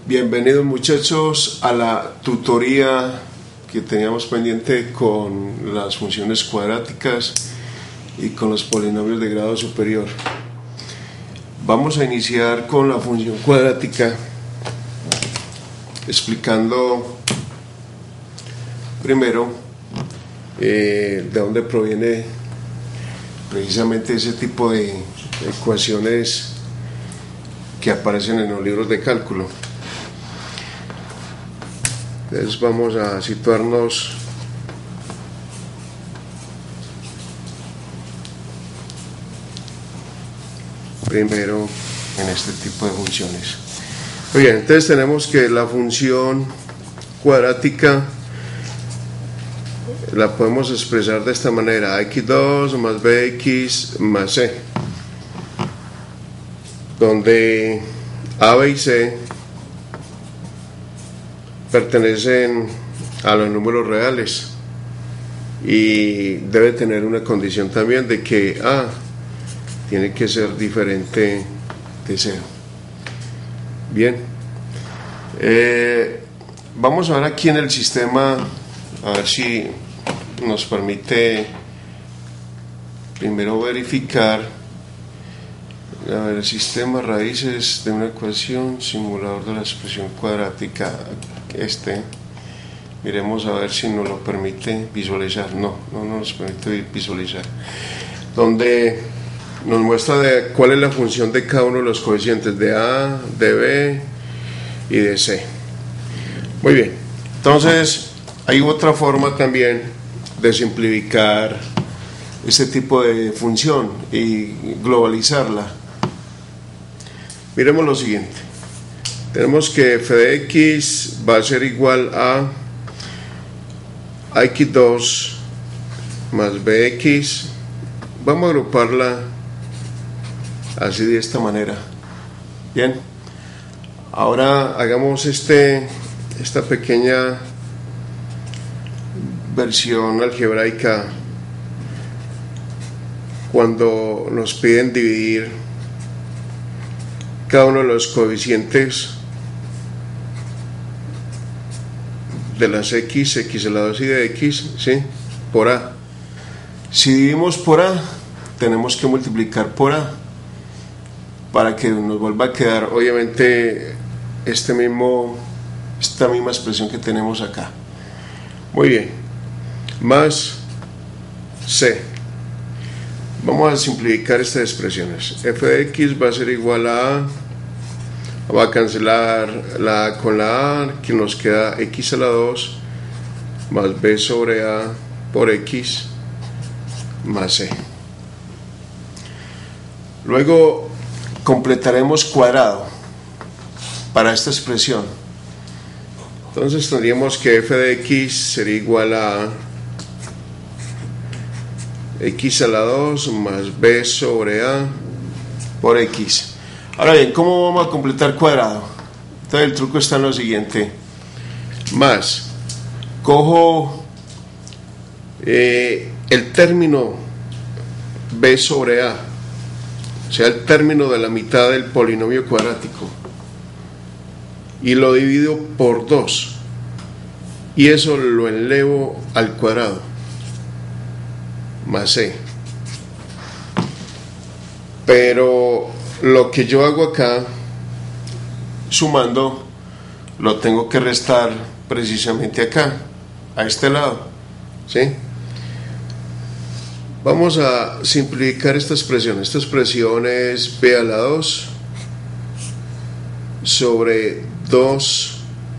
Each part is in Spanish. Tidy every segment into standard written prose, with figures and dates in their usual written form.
Bienvenidos muchachos a la tutoría que teníamos pendiente con las funciones cuadráticas y con los polinomios de grado superior. Vamos a iniciar con la función cuadrática explicando primero de dónde proviene precisamente ese tipo de ecuaciones que aparecen en los libros de cálculo. Entonces vamos a situarnos primero en este tipo de funciones. Muy bien, entonces tenemos que la función cuadrática la podemos expresar de esta manera: x2 más bx más c, donde a, b y c pertenecen a los números reales y debe tener una condición también de que a tiene que ser diferente de 0. Bien, vamos a ver aquí en el sistema, a ver si nos permite primero verificar. A ver, el sistema raíces de una ecuación, simulador de la expresión cuadrática. Miremos a ver si nos lo permite visualizar. No nos permite visualizar, donde nos muestra cuál es la función de cada uno de los coeficientes de A, de B y de C. Muy bien, entonces hay otra forma también de simplificar este tipo de función y globalizarla. Miremos lo siguiente: tenemos que f de x va a ser igual a x2 más bx. Vamos a agruparla así, de esta manera. Bien, ahora hagamos esta pequeña versión algebraica. Cuando nos piden dividir cada uno de los coeficientes de las x a la 2 y de x, ¿sí?, por a. Si dividimos por a, tenemos que multiplicar por a para que nos vuelva a quedar, obviamente, esta misma expresión que tenemos acá. Muy bien, más c. Vamos a simplificar estas expresiones. F de x va a ser igual a va a cancelar la a con la a, que nos queda x a la 2 más b sobre a por x más c. Luego completaremos cuadrado para esta expresión. Entonces tendríamos que f de x sería igual a x a la 2 más b sobre a por x. Ahora bien, ¿cómo vamos a completar cuadrado? Entonces el truco está en lo siguiente: más, cojo el término b sobre a, o sea, el término de la mitad del polinomio cuadrático, y lo divido por 2, y eso lo elevo al cuadrado, más c. Pero lo que yo hago acá, sumando, lo tengo que restar precisamente acá, a este lado, ¿sí? Vamos a simplificar esta expresión. Esta expresión es b a la 2 sobre 2a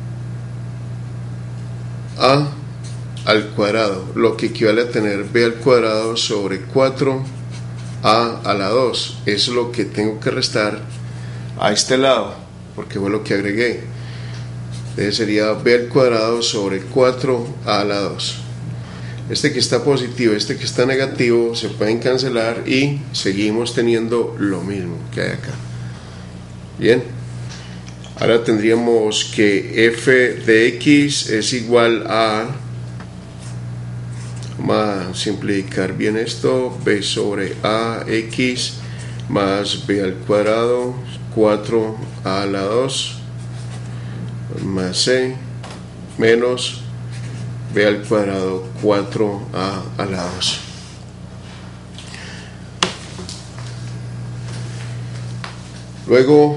al cuadrado, lo que equivale a tener b al cuadrado sobre 4a a la 2. Es lo que tengo que restar a este lado, porque fue lo que agregué. Entonces sería b al cuadrado sobre 4a a la 2. Este que está positivo, este que está negativo, se pueden cancelar y seguimos teniendo lo mismo que hay acá. Bien, ahora tendríamos que f de x es igual a, vamos a simplificar bien esto, b sobre a x más b al cuadrado 4a a la 2 más c menos b al cuadrado 4a a la 2. Luego,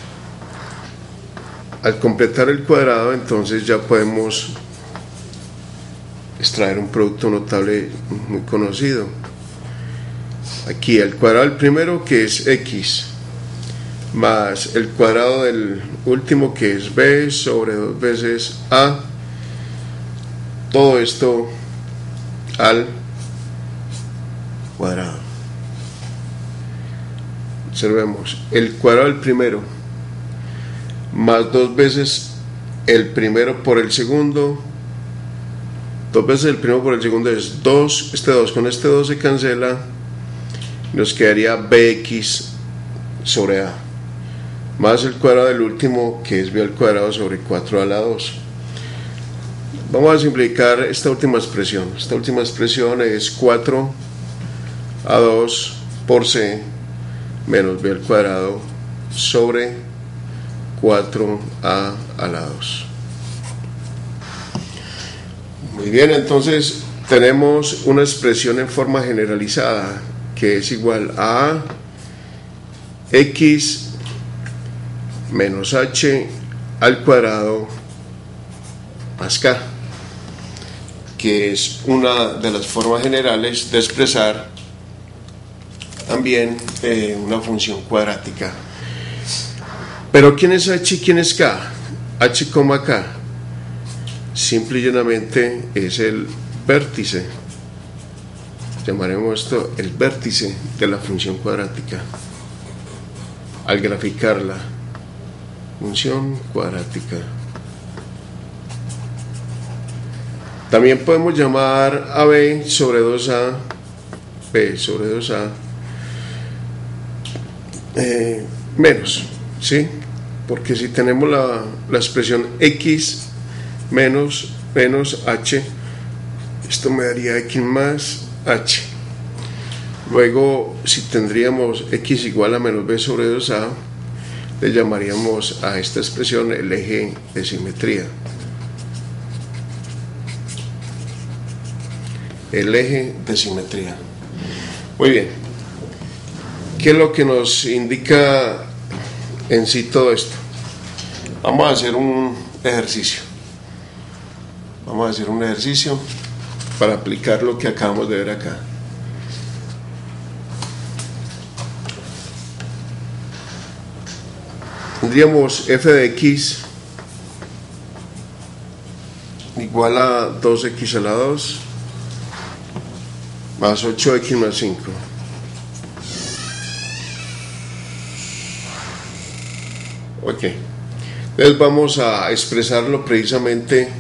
al completar el cuadrado, entonces ya podemos extraer un producto notable muy conocido. Aquí el cuadrado del primero, que es x, más el cuadrado del último, que es b, sobre 2 veces a, todo esto al cuadrado. Observemos, el cuadrado del primero más 2 veces el primero por el segundo, 2 veces el primero por el segundo es 2, este 2 con este 2 se cancela, nos quedaría bx sobre a, más el cuadrado del último, que es b al cuadrado sobre 4 a la 2. Vamos a simplificar esta última expresión. Esta última expresión es 4 a 2 por c menos b al cuadrado sobre 4a a la 2. Muy bien, entonces tenemos una expresión en forma generalizada que es igual a x menos h al cuadrado más k, que es una de las formas generales de expresar también una función cuadrática. Pero ¿quién es h y quién es k? H, k simple y llanamente es el vértice. Llamaremos esto el vértice de la función cuadrática al graficar la función cuadrática. También podemos llamar a b sobre 2a, b sobre 2a menos, ¿sí? Porque si tenemos la expresión x menos h, esto me daría x más h. Luego, si tendríamos x igual a menos b sobre 2a, le llamaríamos a esta expresión el eje de simetría. El eje de simetría. Muy bien. ¿Qué es lo que nos indica en sí todo esto? Vamos a hacer un ejercicio. Vamos a hacer un ejercicio para aplicar lo que acabamos de ver acá. Tendríamos f de x igual a 2x a la 2 más 8x más 5. Ok, entonces vamos a expresarlo precisamente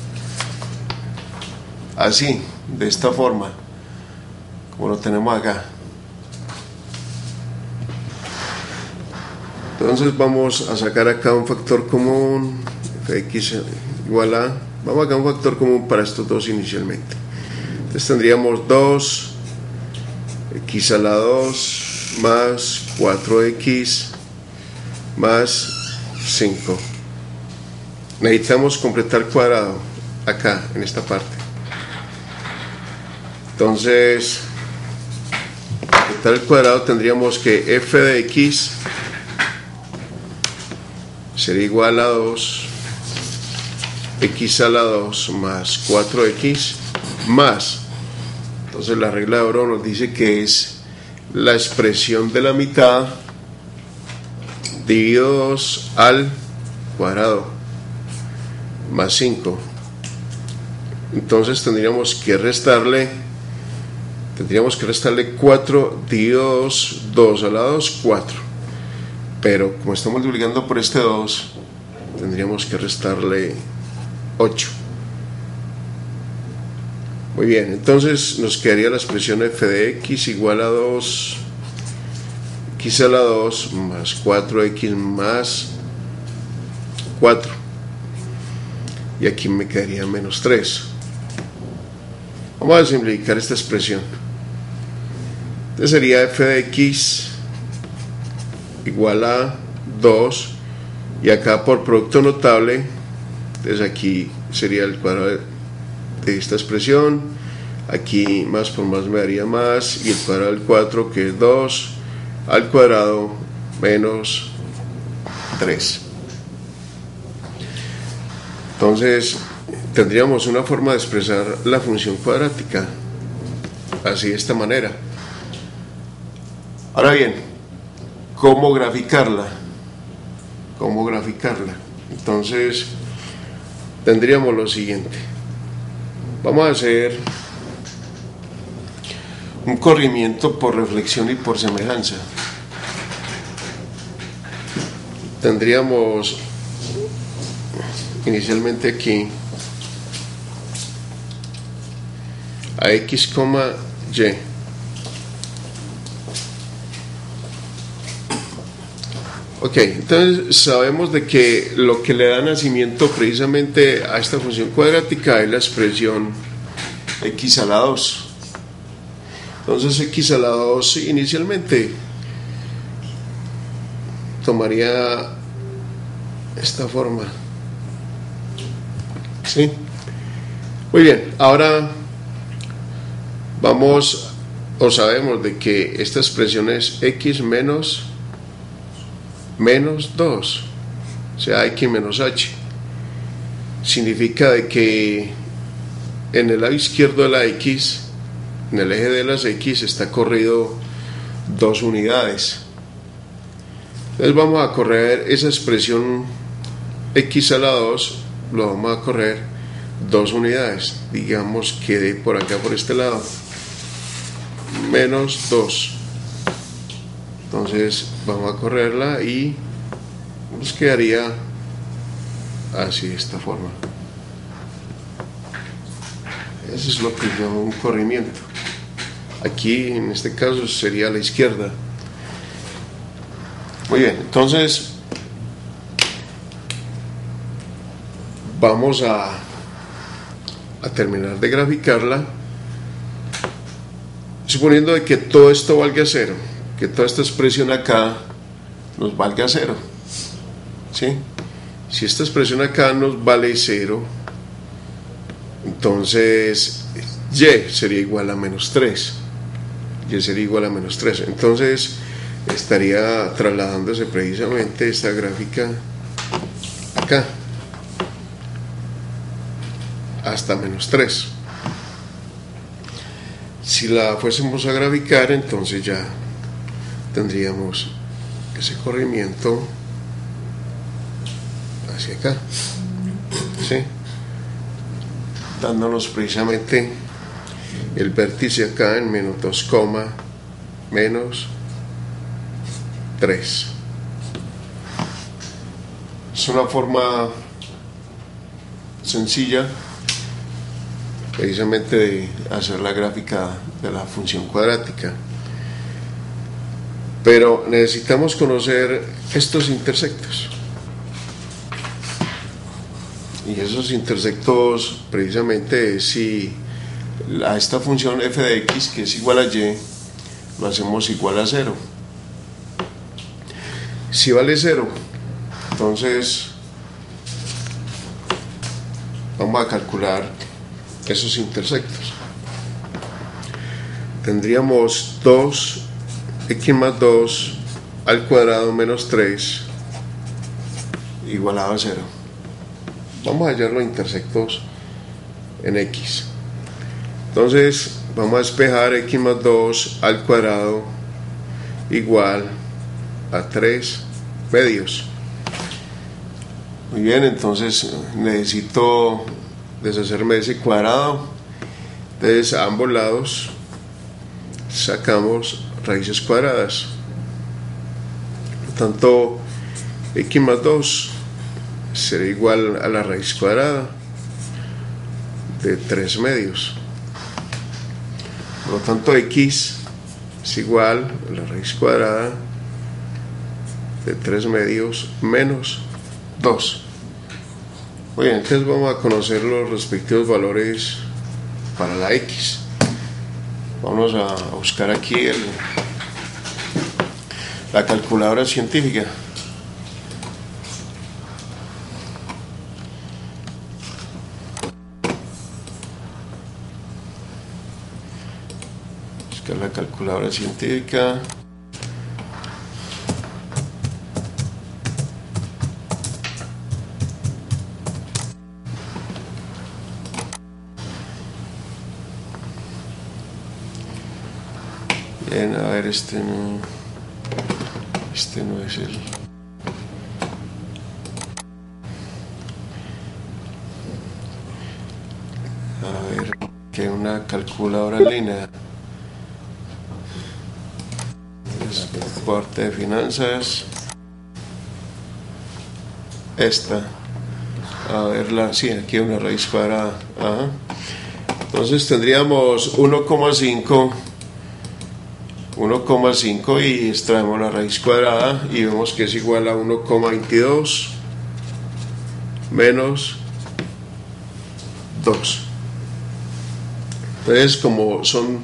así, de esta forma, como lo tenemos acá. Entonces vamos a sacar acá un factor común, fx igual a, vamos a sacar un factor común para estos dos inicialmente. Entonces tendríamos 2x a la 2 más 4x más 5. Necesitamos completar cuadrado acá en esta parte. Entonces, completar el cuadrado tendríamos que f de x sería igual a 2 x a la 2 más 4x más, entonces la regla de oro nos dice que es la expresión de la mitad dividido 2 al cuadrado más 5. Entonces tendríamos que restarle 4 dividido 2 a la 2, 4. Pero como estamos multiplicando por este 2, tendríamos que restarle 8. Muy bien, entonces nos quedaría la expresión f de x igual a 2 x a la 2 más 4x más 4. Y aquí me quedaría menos 3. Vamos a simplificar esta expresión. Entonces sería f de x igual a 2, y acá por producto notable Entonces aquí sería el cuadrado de esta expresión, aquí más por más me daría más, y el cuadrado del 4, que es 2 al cuadrado menos 3. Entonces tendríamos una forma de expresar la función cuadrática así, de esta manera. Ahora bien, ¿cómo graficarla? Entonces tendríamos lo siguiente. Vamos a hacer un corrimiento por reflexión y por semejanza. Tendríamos inicialmente aquí a x, y. Ok, entonces sabemos de que lo que le da nacimiento precisamente a esta función cuadrática es la expresión x a la 2. Entonces x a la 2 inicialmente tomaría esta forma. ¿Sí? Muy bien, ahora vamos, o sabemos de que esta expresión es x menos 2, o sea, x menos h. Significa de que en el lado izquierdo de la x, en el eje de las x, está corrido 2 unidades. Entonces vamos a correr esa expresión x a la 2, lo vamos a correr 2 unidades. Digamos que de por acá, por este lado, menos 2. Entonces vamos a correrla y nos quedaría así, de esta forma. Eso es lo que llamo un corrimiento. Aquí en este caso sería a la izquierda. Muy bien, entonces vamos a terminar de graficarla, suponiendo de que todo esto valga 0, que toda esta expresión acá nos valga 0. ¿Sí? Si esta expresión acá nos vale 0, entonces y sería igual a menos 3. Y sería igual a menos 3. Entonces estaría trasladándose precisamente esta gráfica acá hasta menos 3. Si la fuésemos a graficar, entonces ya tendríamos ese corrimiento hacia acá, ¿sí? Dándonos precisamente el vértice acá en menos 2, menos 3. Es una forma sencilla precisamente de hacer la gráfica de la función cuadrática, pero necesitamos conocer estos intersectos, y esos intersectos precisamente es si a esta función f de x, que es igual a y, lo hacemos igual a 0. Si vale 0, entonces vamos a calcular esos intersectos. Tendríamos 2x más 2 al cuadrado menos 3 igualado a 0. Vamos a hallar los intersectos en x. Entonces vamos a despejar x más 2 al cuadrado igual a 3 medios. Muy bien, entonces necesito deshacerme de ese cuadrado. Entonces a ambos lados sacamos raíces cuadradas. Por lo tanto, x más 2 será igual a la raíz cuadrada de 3 medios. Por lo tanto, x es igual a la raíz cuadrada de 3 medios menos 2. Muy bien, entonces vamos a conocer los respectivos valores para la x. Vamos a buscar aquí la calculadora científica. buscar la calculadora científica. Bien, a ver, este no es el... A ver, que una calculadora en línea. Es parte de finanzas. Esta. A verla, sí, aquí hay una raíz cuadrada. Ajá. Entonces tendríamos 1,5 y extraemos la raíz cuadrada y vemos que es igual a 1,22 menos 2. Entonces, como son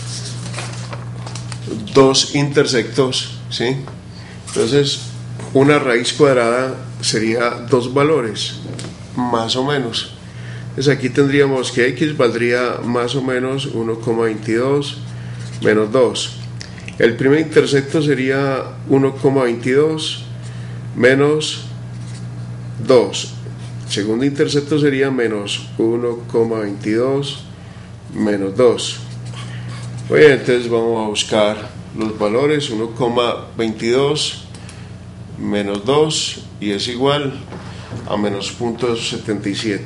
dos intersectos, ¿sí? Entonces una raíz cuadrada sería dos valores, más o menos. Entonces aquí tendríamos que x valdría más o menos 1,22 menos 2. El primer intersecto sería 1,22 menos 2. El segundo intersecto sería menos 1,22 menos 2. Bien, entonces vamos a buscar los valores. 1,22 menos 2 y es igual a menos 0,77.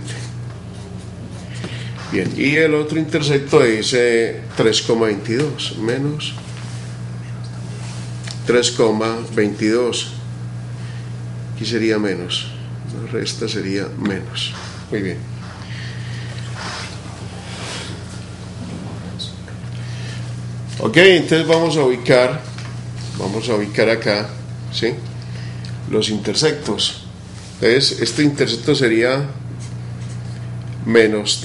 Bien, y el otro intersecto dice 3,22 menos 3,22. Aquí sería menos, la resta sería menos. Muy bien. Ok, entonces vamos a ubicar acá, ¿sí?, los intersectos. Entonces este intersecto sería menos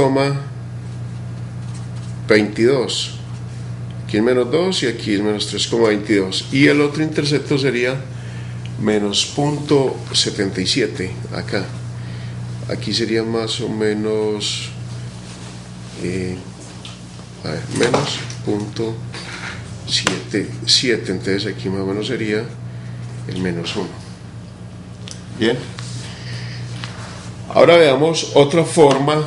3,22. Aquí es menos 2 y aquí es menos 3,22. Y el otro intersecto sería menos 0,77 acá. Aquí sería más o menos menos 0,77. Entonces aquí más o menos sería el menos 1. Bien. Ahora veamos otra forma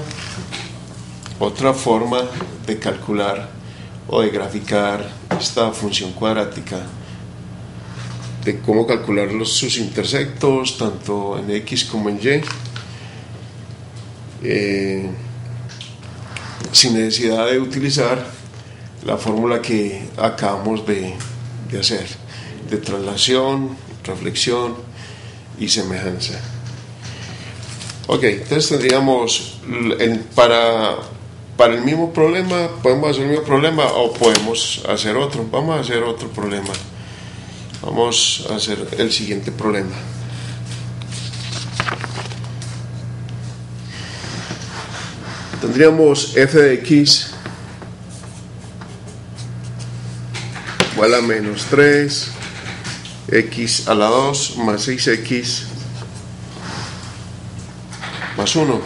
de calcular o de graficar esta función cuadrática, de cómo calcular sus intersectos tanto en x como en y, sin necesidad de utilizar la fórmula que acabamos de hacer, de traslación, reflexión y semejanza. Ok, entonces tendríamos para el mismo problema, podemos hacer el mismo problema o podemos hacer otro. Vamos a hacer otro problema. Vamos a hacer el siguiente problema. Tendríamos f de x igual a menos 3 x a la 2 más 6x más 1.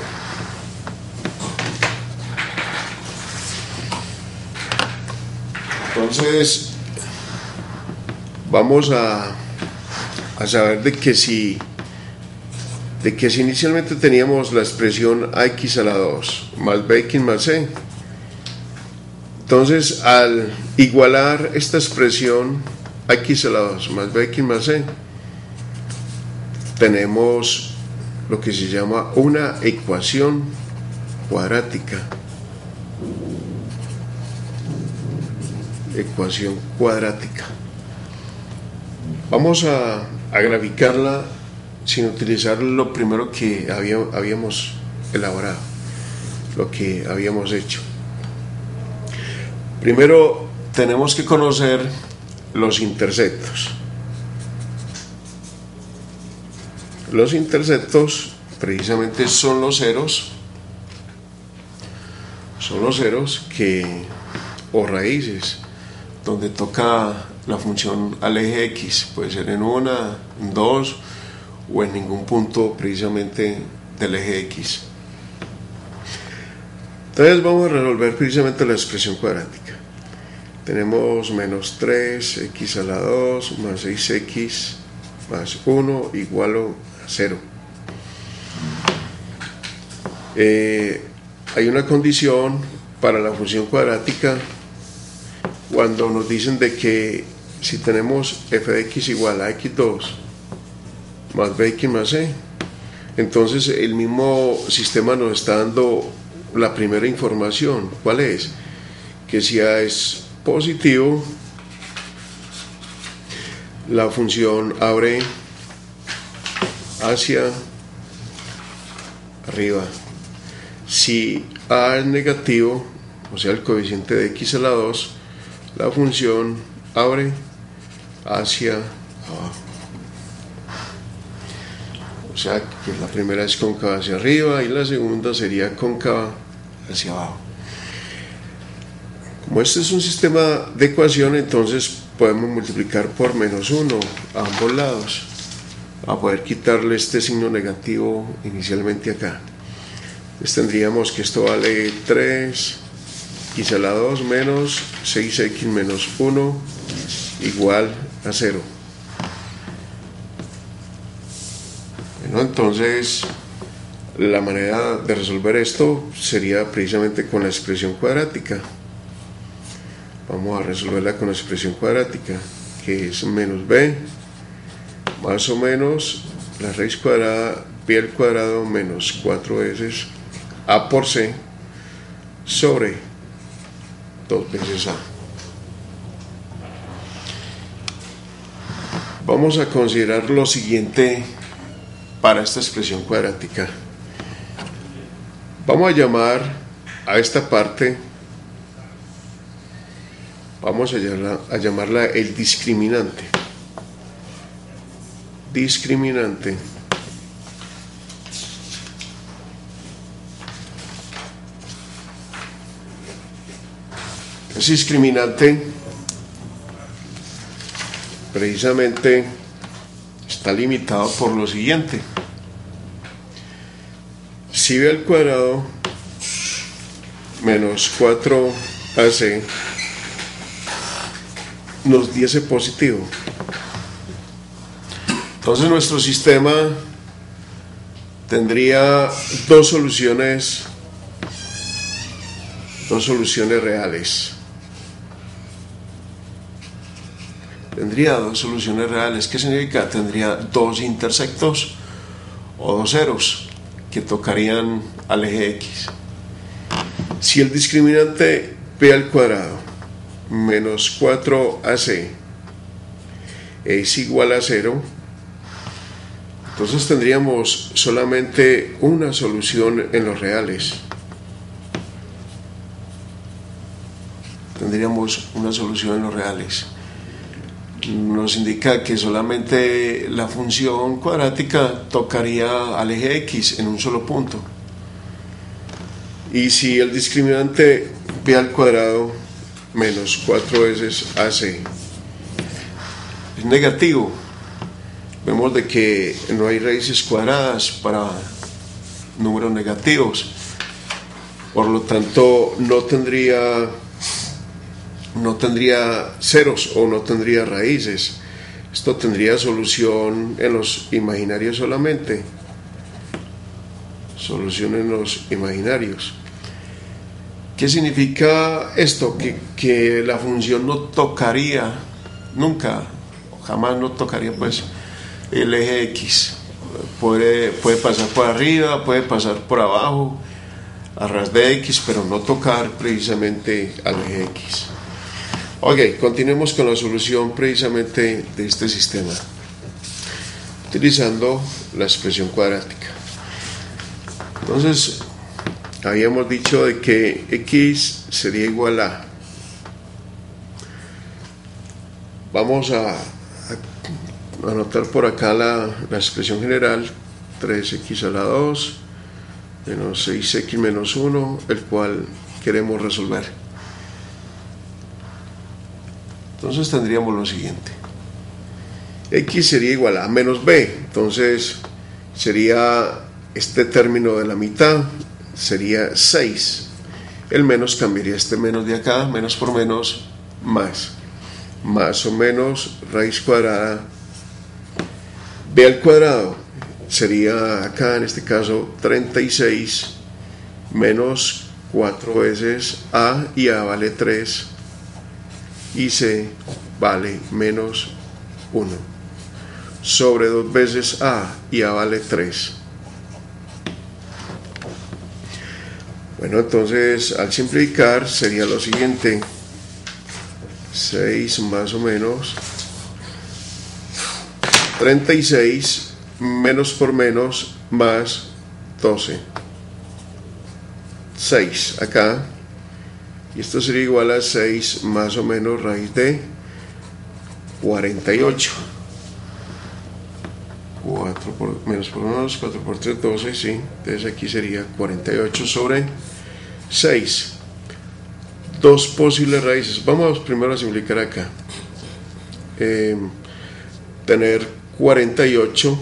Entonces vamos a saber de que si inicialmente teníamos la expresión ax a la 2 más bx más c, entonces al igualar esta expresión x a la 2 más bx más c, tenemos lo que se llama una ecuación cuadrática. Ecuación cuadrática. Vamos a graficarla sin utilizar lo primero que habíamos elaborado, lo que habíamos hecho. Primero tenemos que conocer los intersectos. Los intersectos precisamente son los ceros que, o raíces, donde toca la función al eje x, puede ser en una, en dos o en ningún punto precisamente del eje x. Entonces vamos a resolver precisamente la expresión cuadrática. tenemos menos 3x a la 2 más 6x más 1 igual a 0. Hay una condición para la función cuadrática cuando nos dicen de que si tenemos f de x igual a x2 más bx más c, entonces el mismo sistema nos está dando la primera información. ¿Cuál es? Que si a es positivo, la función abre hacia arriba. Si a es negativo, o sea el coeficiente de x a la 2, la función abre hacia abajo. O sea que la primera es cóncava hacia arriba y la segunda sería cóncava hacia abajo. Como este es un sistema de ecuación, entonces podemos multiplicar por menos 1 a ambos lados, a poder quitarle este signo negativo inicialmente acá. Entonces tendríamos que esto vale 3x a la 2 menos 6x menos 1 igual a 0. Bueno, entonces la manera de resolver esto sería precisamente con la expresión cuadrática. Vamos a resolverla con la expresión cuadrática, que es menos b más o menos la raíz cuadrada pi al cuadrado menos 4 veces a por c sobre 2 veces a. Vamos a considerar lo siguiente para esta expresión cuadrática. Vamos a llamar a esta parte, vamos a llamarla el discriminante. Discriminante. Ese discriminante precisamente está limitado por lo siguiente. Si b al cuadrado menos 4ac nos diese positivo, entonces nuestro sistema tendría dos soluciones reales. Tendría dos soluciones reales. ¿Qué significa? Tendría dos intersectos o dos ceros que tocarían al eje X. Si el discriminante p al cuadrado menos 4ac es igual a 0, entonces tendríamos solamente una solución en los reales. Tendríamos una solución en los reales. Nos indica que solamente la función cuadrática tocaría al eje X en un solo punto. Y si el discriminante p al cuadrado menos 4 veces ac es negativo, vemos de que no hay raíces cuadradas para números negativos, por lo tanto no tendría ceros o no tendría raíces. Esto tendría solución en los imaginarios solamente. Solución en los imaginarios. ¿Qué significa esto? Que la función no tocaría nunca, jamás no tocaría pues el eje X. Puede pasar por arriba, puede pasar por abajo, a ras de X, pero no tocar precisamente al eje X. Ok, continuemos con la solución precisamente de este sistema, utilizando la expresión cuadrática. Entonces, habíamos dicho de que X sería igual a, vamos a anotar por acá la expresión general, 3x a la 2 menos 6x menos 1, el cual queremos resolver. Entonces tendríamos lo siguiente: x sería igual a menos b, entonces sería este término de la mitad, sería 6. El menos cambiaría este menos de acá, menos por menos más o menos raíz cuadrada b al cuadrado sería acá en este caso 36 menos 4 veces a, y a vale 3 y c vale menos 1 sobre 2 veces a y a vale 3. Bueno, entonces al simplificar sería lo siguiente: 6 más o menos 36 menos por menos más 12, 6 acá, y esto sería igual a 6 más o menos raíz de 48. 4 por menos por menos 4 por 3, 12, sí. Entonces aquí sería 48 sobre 6. Dos posibles raíces. Vamos primero a simplificar acá. Tener 48.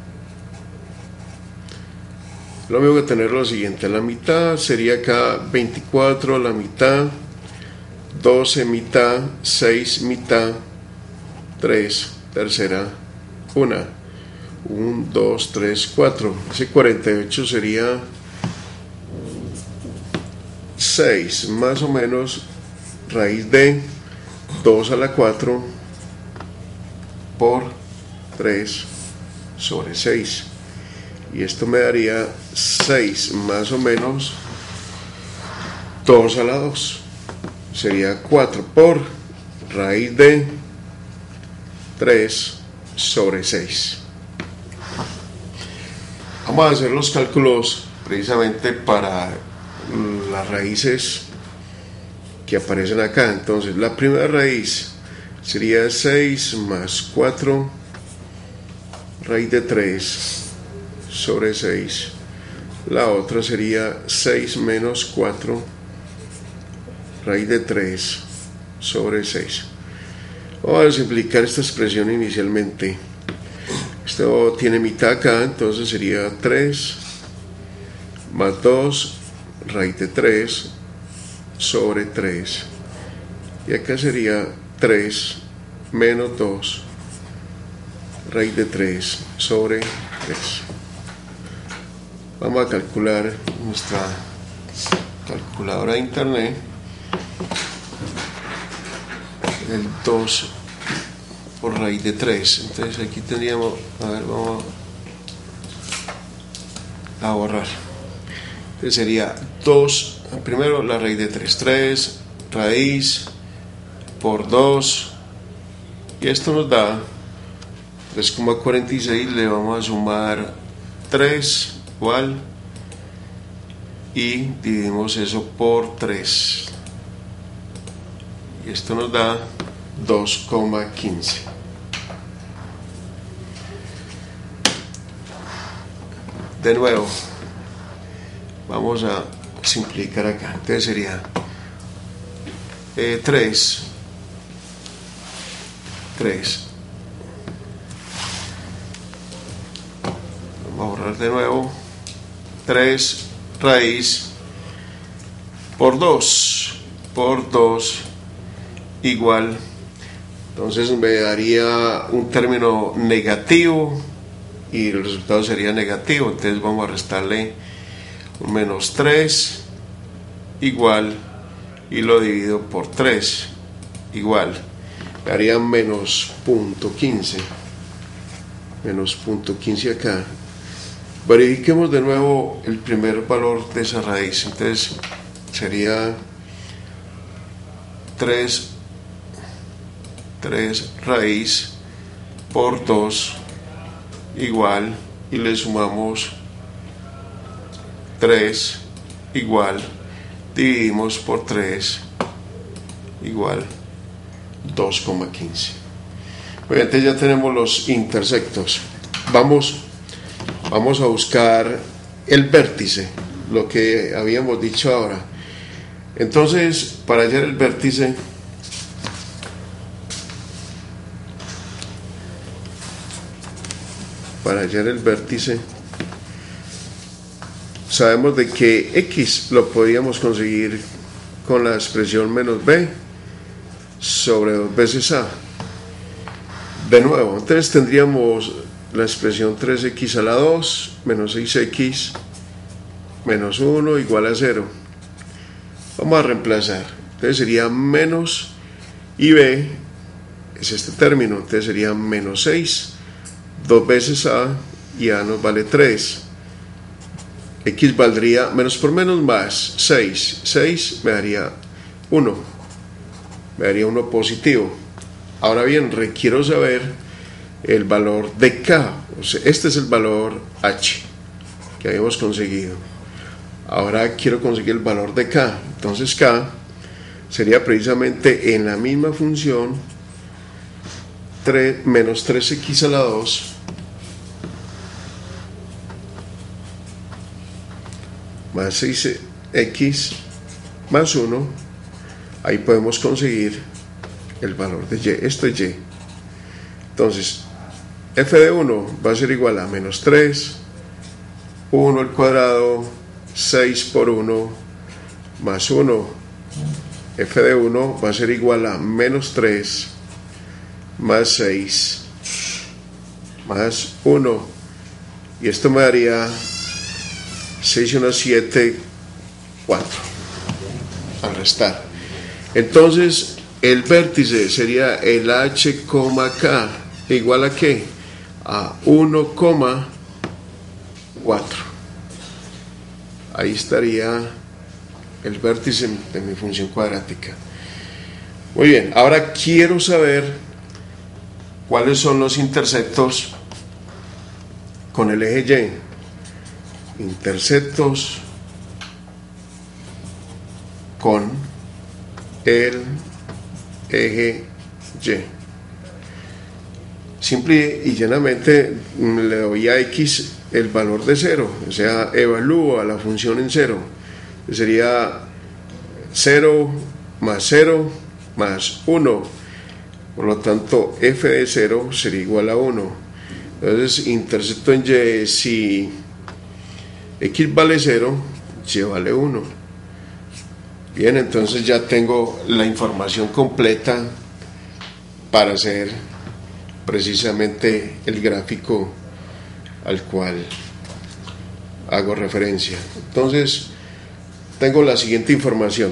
Lo mismo que tener lo siguiente. La mitad sería acá 24, la mitad 12 mitad, 6 mitad, 3 tercera, 1, 2, 3, 4. Ese 48 sería 6 más o menos raíz de 2 a la 4 por 3 sobre 6. Y esto me daría 6 más o menos 2 a la 2. Sería 4 por raíz de 3 sobre 6. Vamos a hacer los cálculos precisamente para las raíces que aparecen acá. Entonces la primera raíz sería 6 más 4 raíz de 3 sobre 6. La otra sería 6 menos 4 raíz de 3 sobre 6. Vamos a simplificar esta expresión inicialmente. Esto tiene mitad acá, entonces sería 3 más 2 raíz de 3 sobre 3. Y acá sería 3 menos 2 raíz de 3 sobre 3. Vamos a calcular nuestra calculadora de internet. El 2 por raíz de 3. Entonces aquí tendríamos, a ver, vamos a borrar. Entonces sería 2, primero la raíz de 3, 3 raíz por 2, y esto nos da 3,46. Le vamos a sumar 3 igual, y dividimos eso por 3, y esto nos da 2,15. De nuevo vamos a simplificar acá. Entonces sería 3 vamos a borrar de nuevo. 3 raíz por 2 igual, entonces me daría un término negativo y el resultado sería negativo. Entonces vamos a restarle un menos 3 igual, y lo divido por 3 igual, me daría menos 0.15, menos 0.15 acá. Verifiquemos de nuevo el primer valor de esa raíz. Entonces sería 3 raíz por 2 igual, y le sumamos 3 igual, dividimos por 3 igual 2,15. Bueno, entonces ya tenemos los intersectos. Vamos a buscar el vértice, lo que habíamos dicho ahora. Entonces, para hallar el vértice, sabemos de que x lo podíamos conseguir con la expresión menos b sobre 2 veces a. De nuevo, entonces tendríamos la expresión 3x a la 2 menos 6x menos 1 igual a 0. Vamos a reemplazar. Entonces sería menos y b es este término. Entonces sería menos 6, 2 veces a, y a nos vale 3. X valdría menos por menos más 6. 6 me daría 1. Me daría 1 positivo. Ahora bien, requiero saber el valor de K. O sea, este es el valor H que habíamos conseguido. Ahora quiero conseguir el valor de K. Entonces K sería precisamente en la misma función menos 3x a la 2 más 6x más 1. Ahí podemos conseguir el valor de y. Esto es y. Entonces f de 1 va a ser igual a menos 3, 1 al cuadrado, 6 por 1 más 1. F de 1 va a ser igual a menos 3 más 6 más 1. Y esto me daría 6 y 1, 7, 4. Al restar. Entonces, el vértice sería el h, k, igual a ¿qué? A 1,4. Ahí estaría el vértice de mi función cuadrática. Muy bien, ahora quiero saber cuáles son los interceptos con el eje Y. Interceptos con el eje Y. Simple y llanamente le doy a X el valor de 0, o sea, evalúo a la función en 0. Sería 0 más 1. Por lo tanto, f de 0 sería igual a 1. Entonces, intercepto en Y, si X vale 0, Y vale 1. Bien, entonces ya tengo la información completa para hacer precisamente el gráfico al cual hago referencia. Entonces, tengo la siguiente información.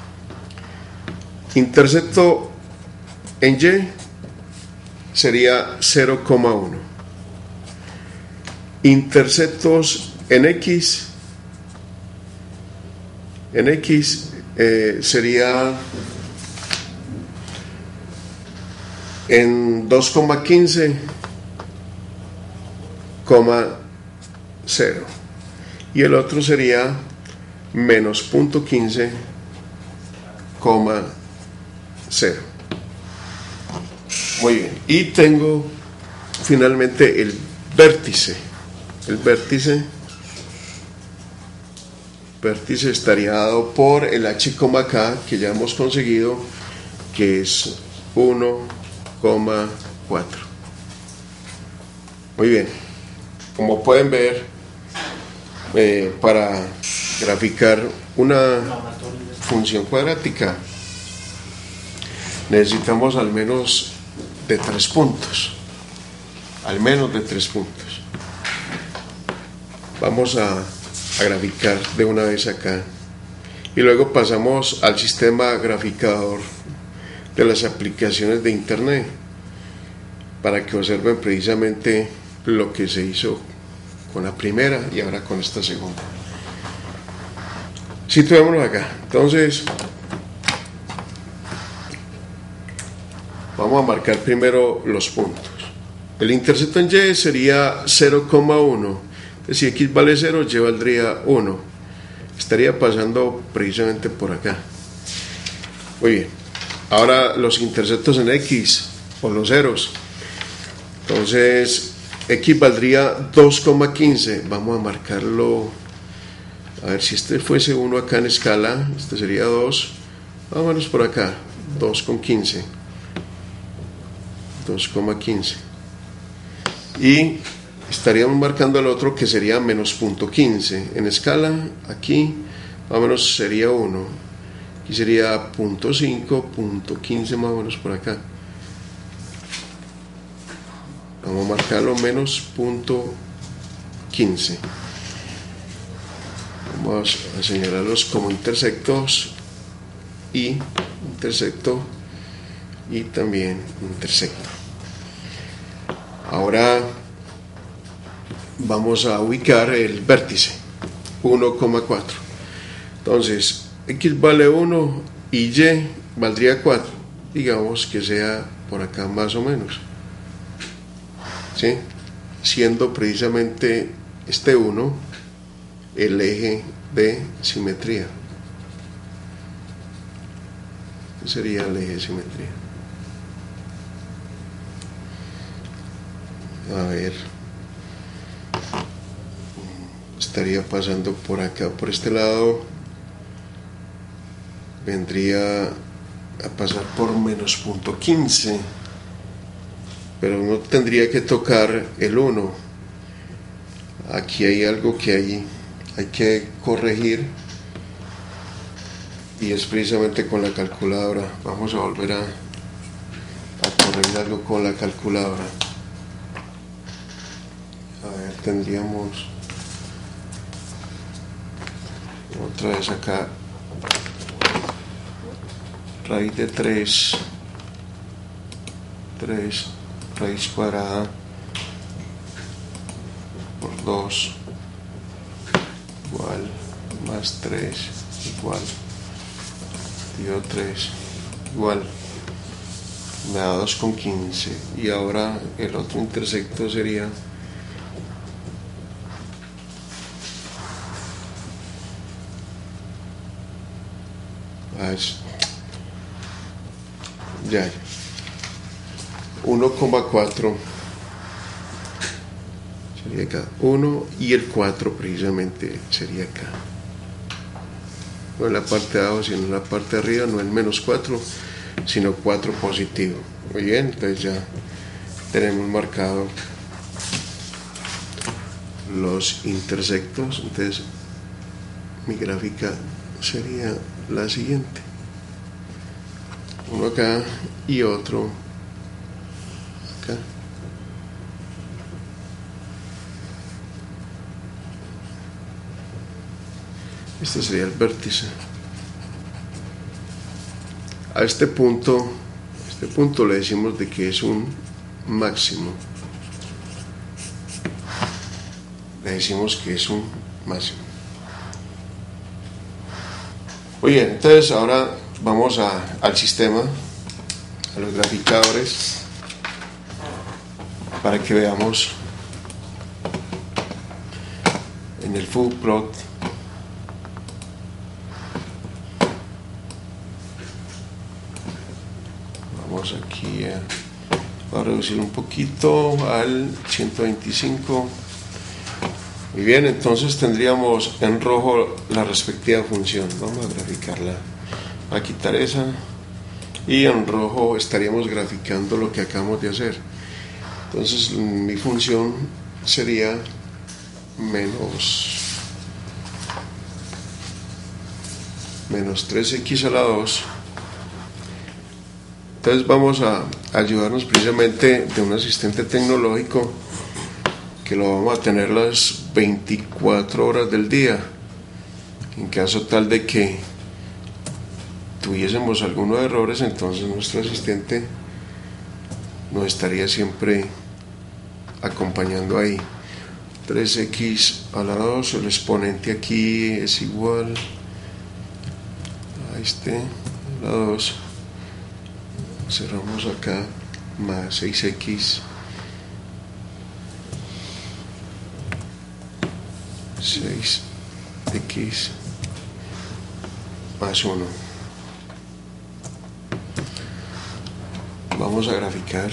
Intercepto en Y sería 0,1. Interceptos en X sería en 2,15, 0, y el otro sería menos 0.15, 0. Muy bien, y tengo finalmente el vértice. El vértice estaría dado por el h, k, que ya hemos conseguido, que es 1,4. Muy bien, como pueden ver, para graficar una función cuadrática necesitamos al menos de 3 puntos. Al menos de 3 puntos. Vamos a graficar de una vez acá. Y luego pasamos al sistema graficador de las aplicaciones de internet para que observen precisamente lo que se hizo con la primera y ahora con esta segunda. Situémonos acá. Entonces, vamos a marcar primero los puntos. El intercepto en Y sería 0,1. Si X vale 0, Y valdría 1. Estaría pasando precisamente por acá. Muy bien. Ahora los interceptos en X, o los ceros. Entonces, X valdría 2,15. Vamos a marcarlo. A ver, si este fuese 1 acá en escala, este sería 2. Vámonos por acá. 2,15. 2,15. Y estaríamos marcando el otro que sería menos 0.15. En escala, aquí más o menos sería 1. aquí sería punto 5, punto 15 más o menos por acá. Vamos a marcarlo menos punto 15. Vamos a señalarlos como intersectos y intersecto y también intersecto. Ahora vamos a ubicar el vértice 1,4. Entonces x vale 1 y y valdría 4. Digamos que sea por acá más o menos, ¿sí? Siendo precisamente este 1 el eje de simetría. ¿Qué sería el eje de simetría? A ver, estaría pasando por acá, por este lado, vendría a pasar por menos punto 15, pero no tendría que tocar el 1. Aquí hay algo que hay que corregir, y es precisamente con la calculadora. Vamos a volver a corregir algo con la calculadora. A ver, tendríamos otra vez acá raíz de 3 raíz cuadrada por 2 igual más 3 igual dividido 3 igual me da 2,15. Y ahora el otro intersecto sería ya 1,4 sería acá, 1 y el 4 precisamente sería acá, no en la parte de abajo sino en la parte de arriba, no el menos 4 sino 4 positivo. Muy bien, entonces ya tenemos marcado los intersectos. Entonces mi gráfica sería la siguiente: uno acá y otro acá. Este sería el vértice. A este punto le decimos de que es un máximo. Le decimos que es un máximo. Muy bien, entonces ahora vamos al sistema, a los graficadores, para que veamos en el full plot. Vamos aquí a reducir un poquito al 125. Muy bien, entonces tendríamos en rojo la respectiva función. Vamos a graficarla, a quitar esa, y en rojo estaríamos graficando lo que acabamos de hacer. Entonces mi función sería menos 3x a la 2. Entonces vamos a ayudarnos precisamente de un asistente tecnológico que lo vamos a tener las 24 horas del día, en caso tal de que tuviésemos algunos errores. Entonces nuestro asistente nos estaría siempre acompañando ahí. 3x a la 2, el exponente aquí es igual a la 2, cerramos acá, más 6x 6x más 1. Vamos a graficar.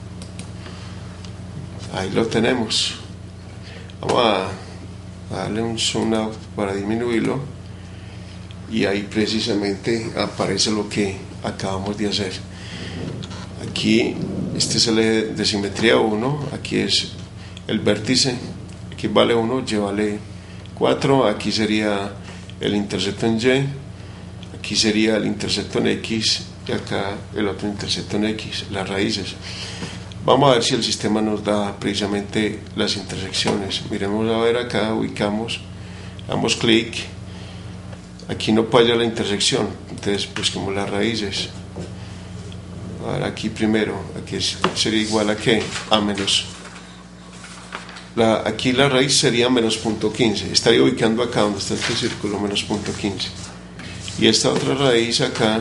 Ahí lo tenemos. Vamos a darle un zoom out para disminuirlo, y ahí precisamente aparece lo que acabamos de hacer. Aquí este es el eje de simetría 1, aquí es el vértice, aquí vale 1, y vale 4, aquí sería el intersecto en Y, aquí sería el intersecto en X y acá el otro intersecto en X, las raíces. Vamos a ver si el sistema nos da precisamente las intersecciones. Miremos a ver acá, ubicamos, damos clic, aquí no puede hallar la intersección, entonces busquemos las raíces. Ahora aquí primero, aquí sería igual a ¿qué? A menos. Aquí la raíz sería menos punto 15, estaría ubicando acá donde está este círculo, menos punto 15. Y esta otra raíz acá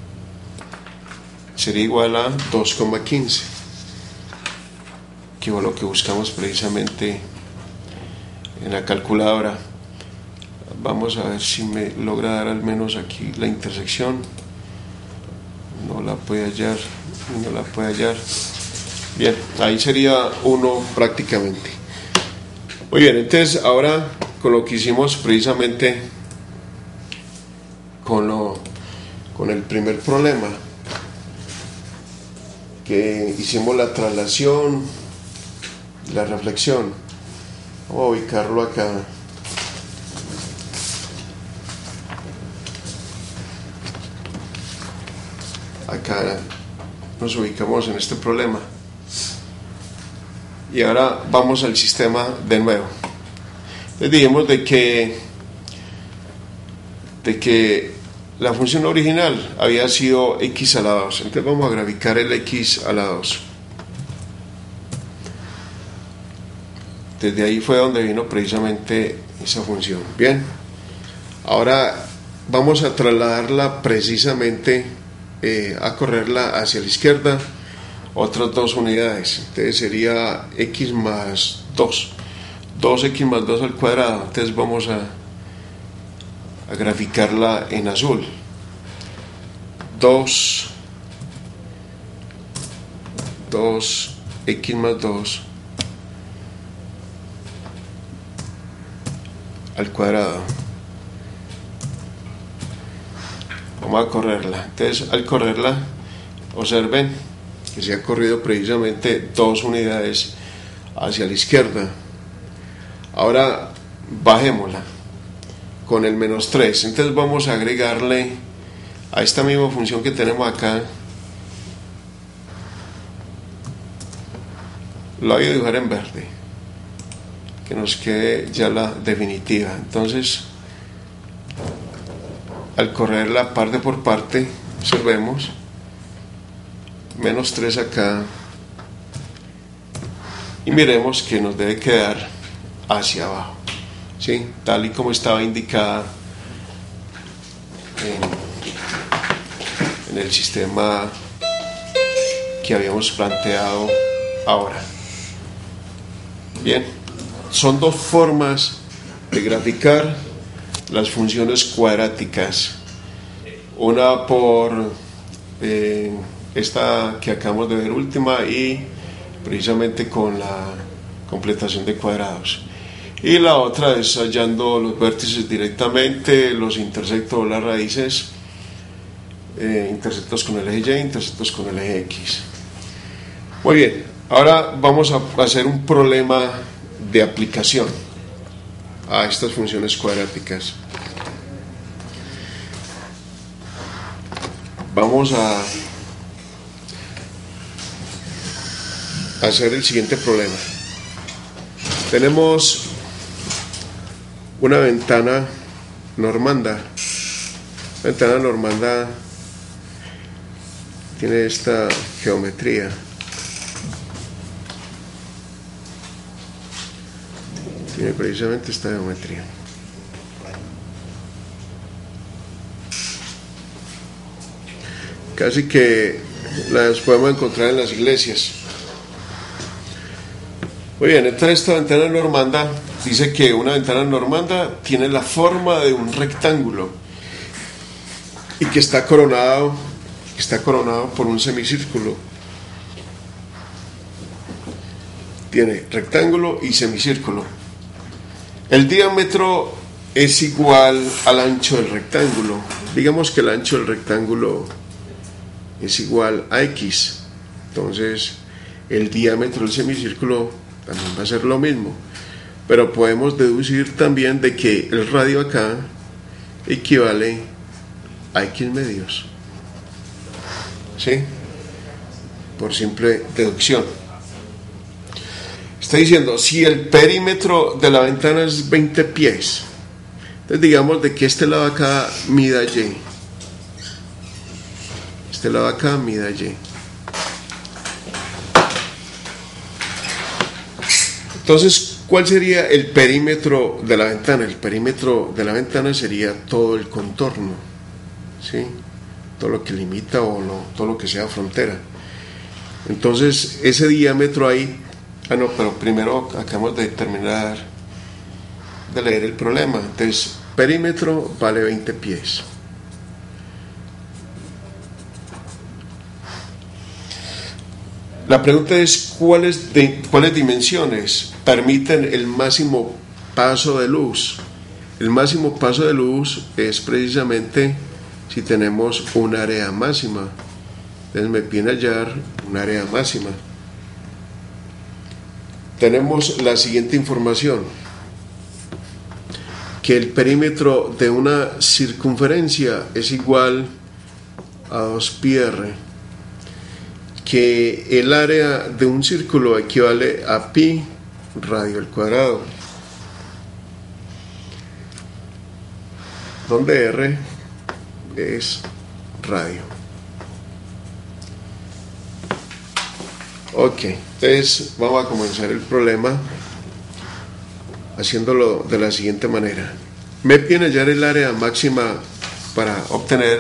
sería igual a 2,15, que es lo que buscamos precisamente en la calculadora. Vamos a ver si me logra dar al menos aquí la intersección. No la puede hallar, no la puede hallar. Bien, ahí sería 1 prácticamente. Muy bien, entonces ahora con lo que hicimos precisamente con el primer problema, que hicimos la traslación, la reflexión. Vamos a ubicarlo acá. Acá nos ubicamos en este problema. Y ahora vamos al sistema de nuevo. Les dijimos de que la función original había sido x a la 2. Entonces vamos a graficar el x a la 2. Desde ahí fue donde vino precisamente esa función. Bien, ahora vamos a trasladarla precisamente a correrla hacia la izquierda otras 2 unidades. Entonces sería x más 2, 2x más 2 al cuadrado. Entonces vamos a graficarla en azul. 2x más 2 al cuadrado. Vamos a correrla. Entonces al correrla, observen que se ha corrido precisamente 2 unidades hacia la izquierda. Ahora bajémosla con el menos 3. Entonces vamos a agregarle a esta misma función que tenemos acá. La voy a dibujar en verde, que nos quede ya la definitiva. Entonces al correrla parte por parte, observemos, menos 3 acá, y miremos que nos debe quedar hacia abajo, ¿sí? Tal y como estaba indicada en el sistema que habíamos planteado ahora. Bien, son 2 formas de graficar las funciones cuadráticas. Una por esta que acabamos de ver última, y precisamente con la completación de cuadrados, y la otra es hallando los vértices directamente, los intersectos, las raíces, intersectos con el eje Y, intersectos con el eje X. Muy bien, ahora vamos a hacer un problema de aplicación a estas funciones cuadráticas. Vamos a hacer el siguiente problema. Tenemos una ventana normanda. La ventana normanda tiene esta geometría. Tiene precisamente esta geometría. Casi que las podemos encontrar en las iglesias. Muy bien, entonces esta ventana normanda dice que una ventana normanda tiene la forma de un rectángulo y que está coronado por un semicírculo. Tiene rectángulo y semicírculo. El diámetro es igual al ancho del rectángulo. Digamos que el ancho del rectángulo es igual a X. Entonces el diámetro del semicírculo también va a ser lo mismo. Pero podemos deducir también de que el radio acá equivale a X medios. ¿Sí? Por simple deducción. Está diciendo, si el perímetro de la ventana es 20 pies, entonces digamos de que este lado acá mida Y. Este lado acá mida Y. Entonces, ¿cuál sería el perímetro de la ventana? El perímetro de la ventana sería todo el contorno, ¿sí? Todo lo que limita todo lo que sea frontera. Entonces, ese diámetro ahí... pero primero acabamos de terminar de leer el problema. Entonces, perímetro vale 20 pies. La pregunta es, ¿cuáles dimensiones permiten el máximo paso de luz? El máximo paso de luz es precisamente si tenemos un área máxima. Entonces me piden hallar un área máxima. Tenemos la siguiente información: que el perímetro de una circunferencia es igual a 2πr, que el área de un círculo equivale a pi radio al cuadrado, donde r es radio. Ok, entonces vamos a comenzar el problema haciéndolo de la siguiente manera. Me piden hallar el área máxima para obtener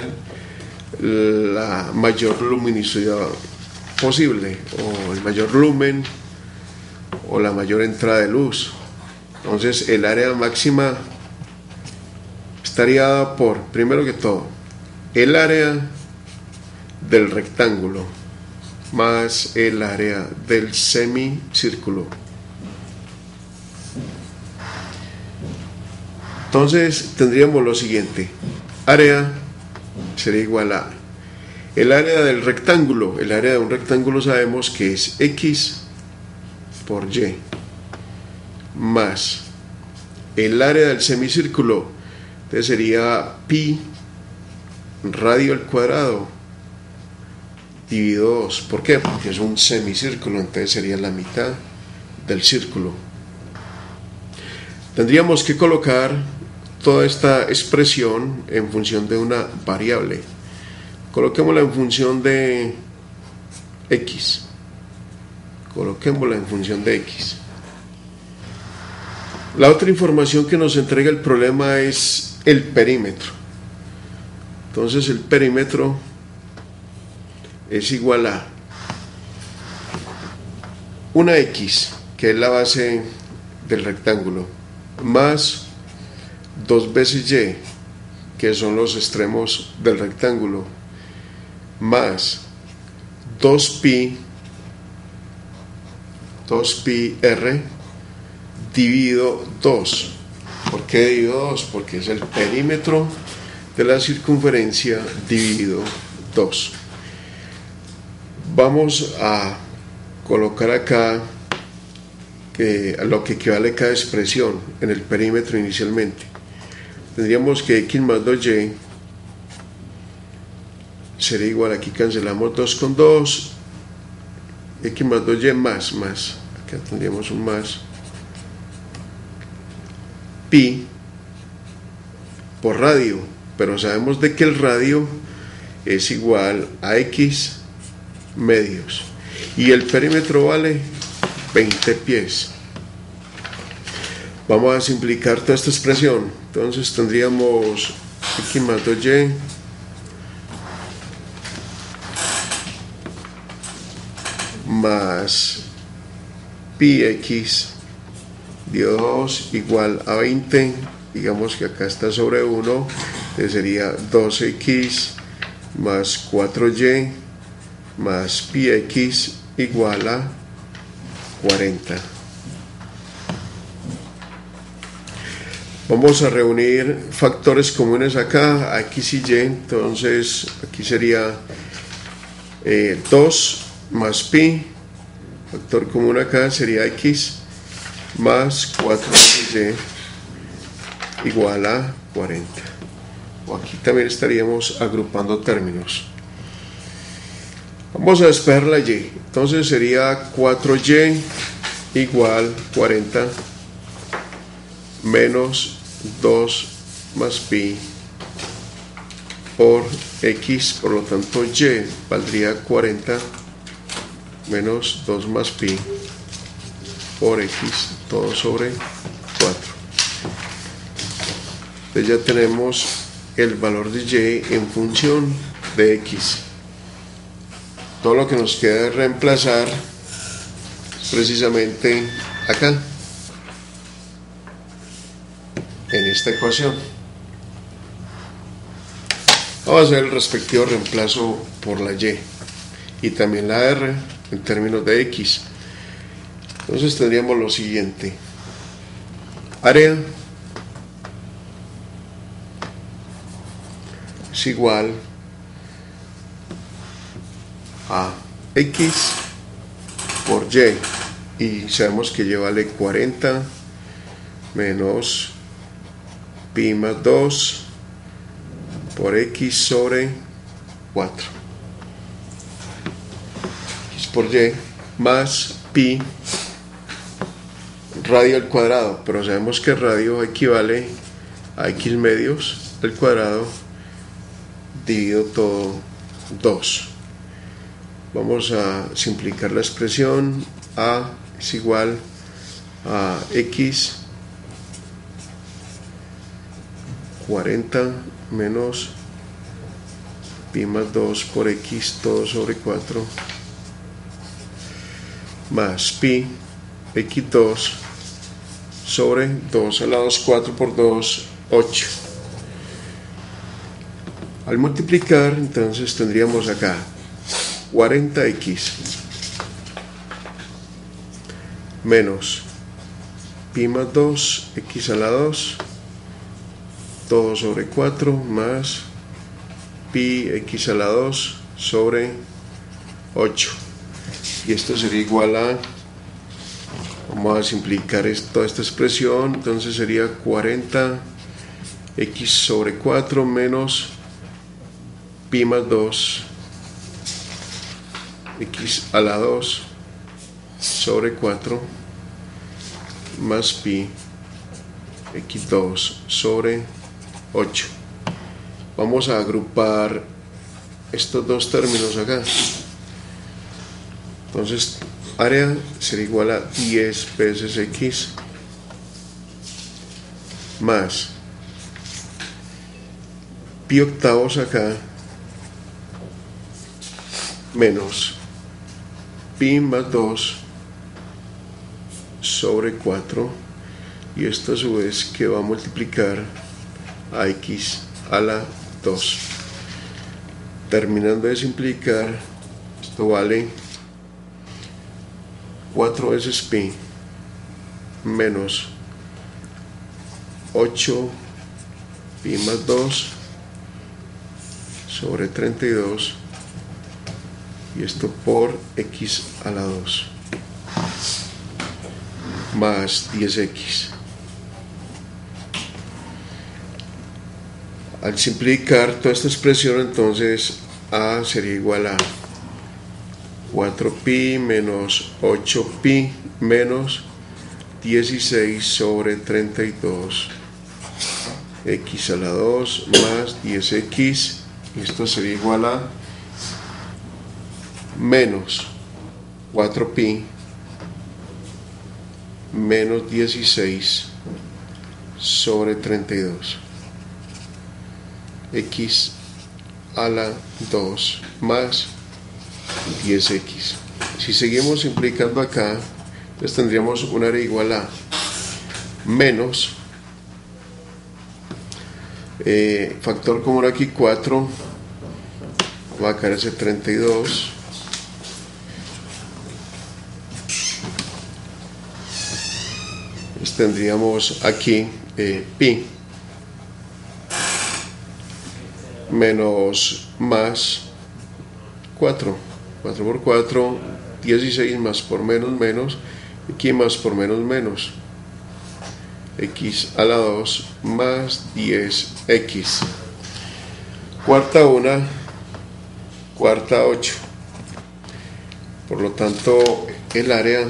la mayor luminosidad posible, o el mayor lumen, o la mayor entrada de luz. Entonces el área máxima estaría dada por, primero que todo, el área del rectángulo más el área del semicírculo. Entonces tendríamos lo siguiente: área sería igual a el área del rectángulo. El área de un rectángulo sabemos que es X por Y, más el área del semicírculo, entonces sería pi radio al cuadrado dividido 2. ¿Por qué? Porque es un semicírculo, entonces sería la mitad del círculo. Tendríamos que colocar toda esta expresión en función de una variable. Coloquémosla en función de X. Coloquémosla en función de X. La otra información que nos entrega el problema es el perímetro. Entonces el perímetro es igual a una X, que es la base del rectángulo, más 2 veces Y, que son los extremos del rectángulo, más 2πr dividido 2. ¿Por qué dividido 2? Porque es el perímetro de la circunferencia dividido 2. Vamos a colocar acá a lo que equivale cada expresión en el perímetro inicialmente. Tendríamos que X más 2Y sería igual, aquí cancelamos 2 con 2, X más 2Y más, acá tendríamos un más, pi por radio, pero sabemos de que el radio es igual a X medios y el perímetro vale 20 pies. Vamos a simplificar toda esta expresión. Entonces tendríamos X más 2Y más pi x dividido 2 igual a 20. Digamos que acá está sobre 1, entonces sería 2x más 4y más pi x igual a 40. Vamos a reunir factores comunes acá, a x y y. Entonces aquí sería 2 más pi, factor común acá sería x más 4y igual a 40. o aquí también estaríamos agrupando términos. Vamos a despejar la y, entonces sería 4y igual 40 menos 2 más pi por x, por lo tanto y valdría 40 menos 2 más pi por x, todo sobre 4. Entonces ya tenemos el valor de y en función de x. Todo lo que nos queda es reemplazar precisamente acá, en esta ecuación. Vamos a hacer el respectivo reemplazo por la y también la r en términos de x. Entonces tendríamos lo siguiente: área es igual a x por y sabemos que y vale 40 menos pi más 2 por x sobre 4, x por y más pi radio al cuadrado, pero sabemos que radio equivale a x medios al cuadrado dividido todo 2. Vamos a simplificar la expresión. A es igual a x 40 menos pi más 2 por x todo sobre 4 más pi x2 sobre 2 a la 2, 4 por 2, 8. Al multiplicar, entonces tendríamos acá 40x menos pi más 2, x a la 2, todo sobre 4 más pi x a la 2 sobre 8. Y esto sería igual a, vamos a simplificar toda esta expresión, entonces sería 40x sobre 4 menos pi más 2 x a la 2 sobre 4 más pi x2 sobre 8. Vamos a agrupar estos dos términos acá. Entonces área será igual a 10 veces x más pi octavos acá menos pi más 2 sobre 4, y esto a su vez que va a multiplicar a x a la 2. Terminando de simplificar, esto vale 4 veces pi menos 8 pi más 2 sobre 32, y esto por x a la 2 más 10x. Al simplificar toda esta expresión, entonces a sería igual a 4pi menos 8pi menos 16 sobre 32 x a la 2 más 10x, y esto sería igual a menos 4pi menos 16 sobre 32 x a la 2 más 10x. Si seguimos simplificando acá, entonces tendríamos un área igual a menos factor común aquí 4, va a caer ese 32 tendríamos aquí pi menos más 4 por 4, 16 más por menos, aquí más por menos, x a la 2 más 10x. cuarta 1, cuarta 8. Por lo tanto, el área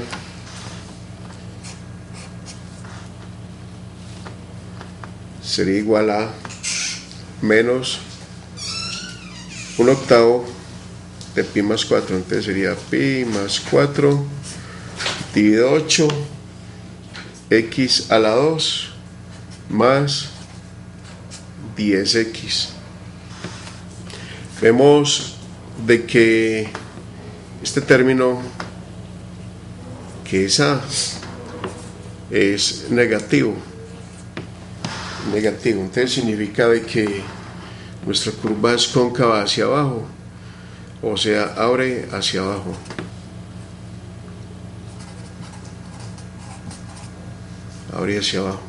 sería igual a menos 1/8 de pi más 4. Entonces sería pi más 4 dividido 8 x a la 2 más 10x. Vemos de que este término, que es a, es negativo. Entonces significa de que nuestra curva es cóncava hacia abajo, o sea, abre hacia abajo. Abre hacia abajo.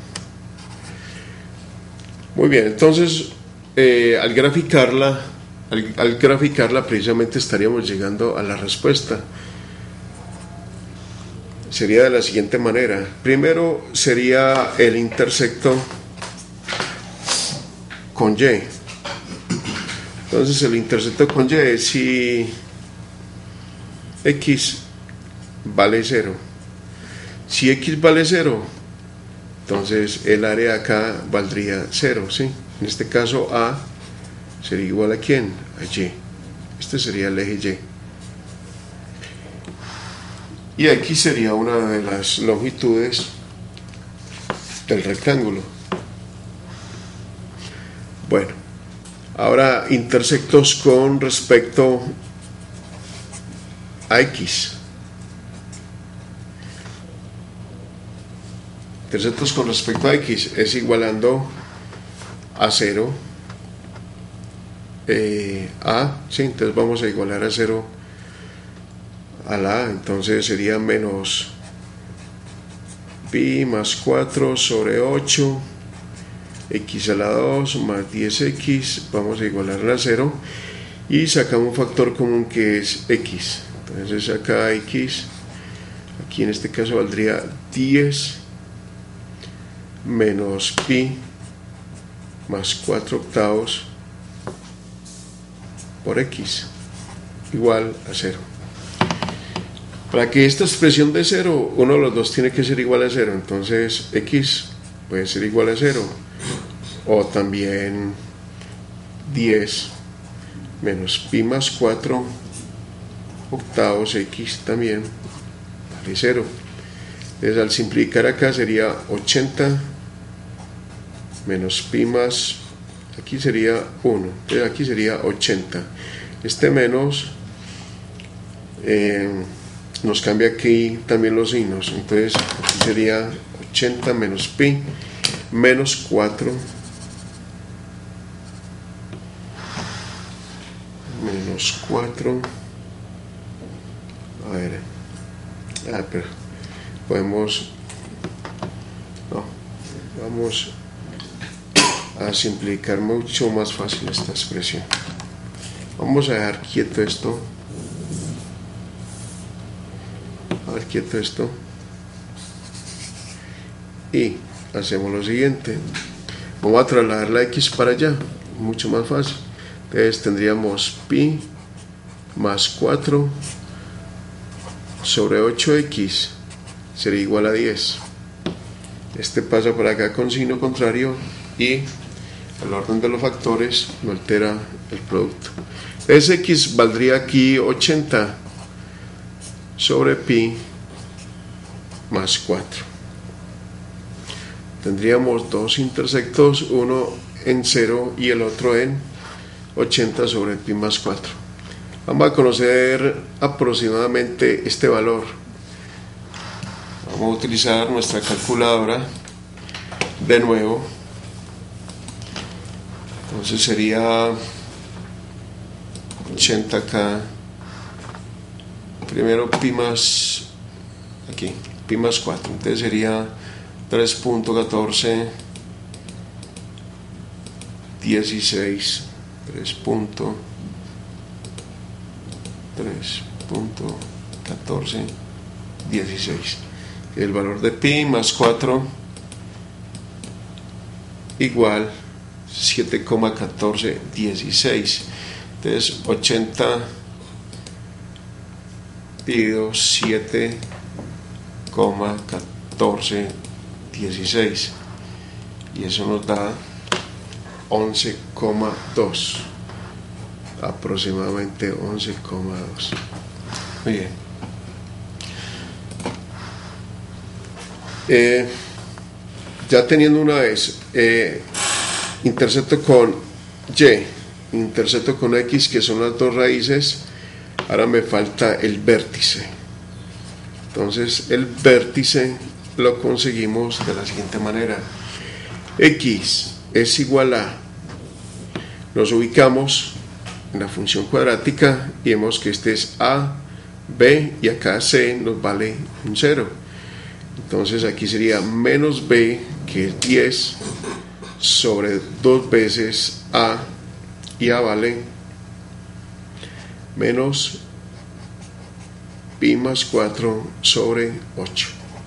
Muy bien, entonces al graficarla precisamente estaríamos llegando a la respuesta. Sería de la siguiente manera. Primero sería el intersecto con y. Entonces el intersecto con y es si x vale 0. Si x vale 0, entonces el área acá valdría 0, ¿sí? En este caso a sería igual a ¿quién? A y. Este sería el eje y. Y aquí sería una de las longitudes del rectángulo. Bueno, ahora intersectos con respecto a x. Intersectos con respecto a x es igualando a 0 a, sí, entonces vamos a igualar a 0 a la a, entonces sería menos pi más 4 sobre 8 x a la 2 más 10x, vamos a igualarla a 0 y sacamos un factor común que es x. Entonces acá x, aquí en este caso valdría 10 menos pi más 4/8 por x igual a 0. Para que esta expresión de 0, uno de los dos tiene que ser igual a 0. Entonces x puede ser igual a 0, o también 10 menos pi más 4/8 x también vale 0. Entonces al simplificar acá sería 80 menos pi más, aquí sería 1, entonces aquí sería 80. Este menos nos cambia aquí también los signos, entonces aquí sería 80 menos pi menos 4 menos 4, a ver, pero podemos, no, vamos a simplificar mucho más fácil esta expresión. Vamos a dejar quieto esto, y hacemos lo siguiente. Vamos a trasladar la x para allá, mucho más fácil. Entonces tendríamos pi más 4 sobre 8x sería igual a 10. Este pasa por acá con signo contrario y el orden de los factores no altera el producto. Entonces x valdría aquí 80 sobre pi más 4. Tendríamos dos intersectos, uno en 0 y el otro en 80 sobre pi más 4. Vamos a conocer aproximadamente este valor. Vamos a utilizar nuestra calculadora de nuevo. Entonces sería 80 acá. Primero pi más, aquí, pi más 4. Entonces sería 3.1416 3.1416. El valor de pi más 4 igual 7,1416. Entonces 80 dividido 7,1416 y eso nos da 11,2, aproximadamente 11,2. Muy bien. Ya teniendo una vez intercepto con y, intercepto con x, que son las dos raíces, ahora me falta el vértice. Entonces el vértice lo conseguimos de la siguiente manera: x es igual a, nos ubicamos en la función cuadrática y vemos que este es a, b y acá c nos vale un 0. Entonces aquí sería menos b, que es 10, sobre 2 veces a, y a vale menos pi más 4 sobre 8.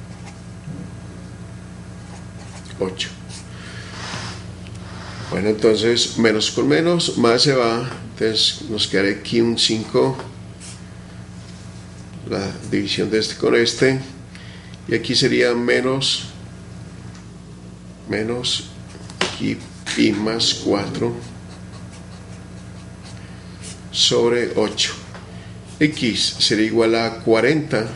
Bueno, entonces menos con menos, más se va, entonces nos quedará aquí un 5, la división de este con este, y aquí sería menos aquí pi más 4 sobre 8. X sería igual a 40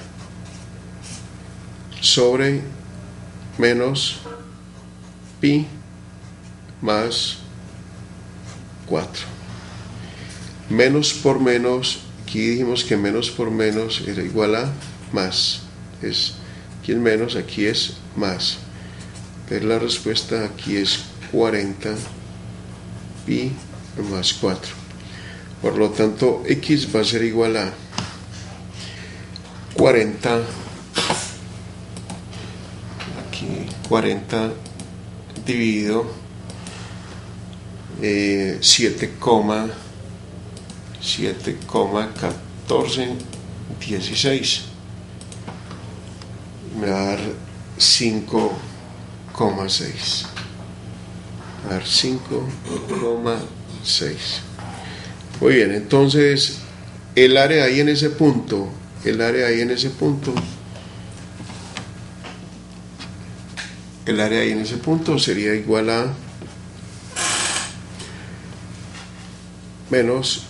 sobre menos pi más 4. Menos por menos, aquí dijimos que menos por menos era igual a más. Aquí es menos, aquí es más. Entonces la respuesta aquí es 40 pi más 4. Por lo tanto, x va a ser igual a 40, aquí 40 dividido 7,1416. Me va a dar 5,6. A dar 5,6. Muy bien, entonces el área ahí en ese punto, sería igual a menos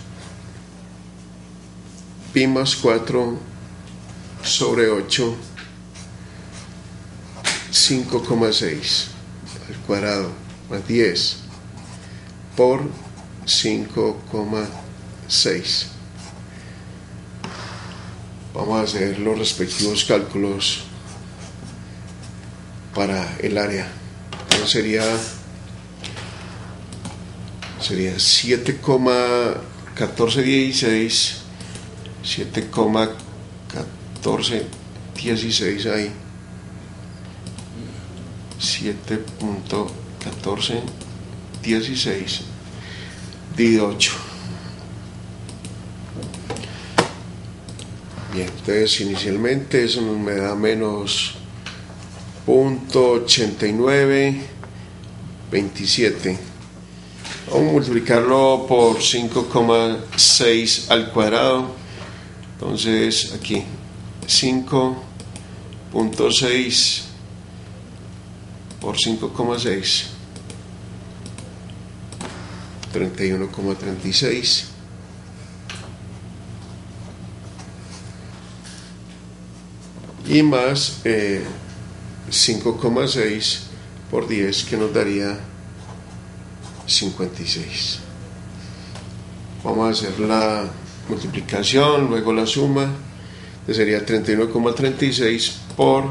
pi más 4 sobre 8, 5,6 al cuadrado más 10 por 5,6. Vamos a hacer los respectivos cálculos para el área. Entonces sería 7,1416, 7,1416 ahí, 7,1416 dividido 8. Bien, entonces inicialmente eso me da menos 0.8927. Vamos a multiplicarlo por 5,6 al cuadrado. Entonces aquí 5.6 por 5,6, 31,36. Y más 5,6 por 10, que nos daría 56. Vamos a hacer la multiplicación, luego la suma, que sería 31,36 por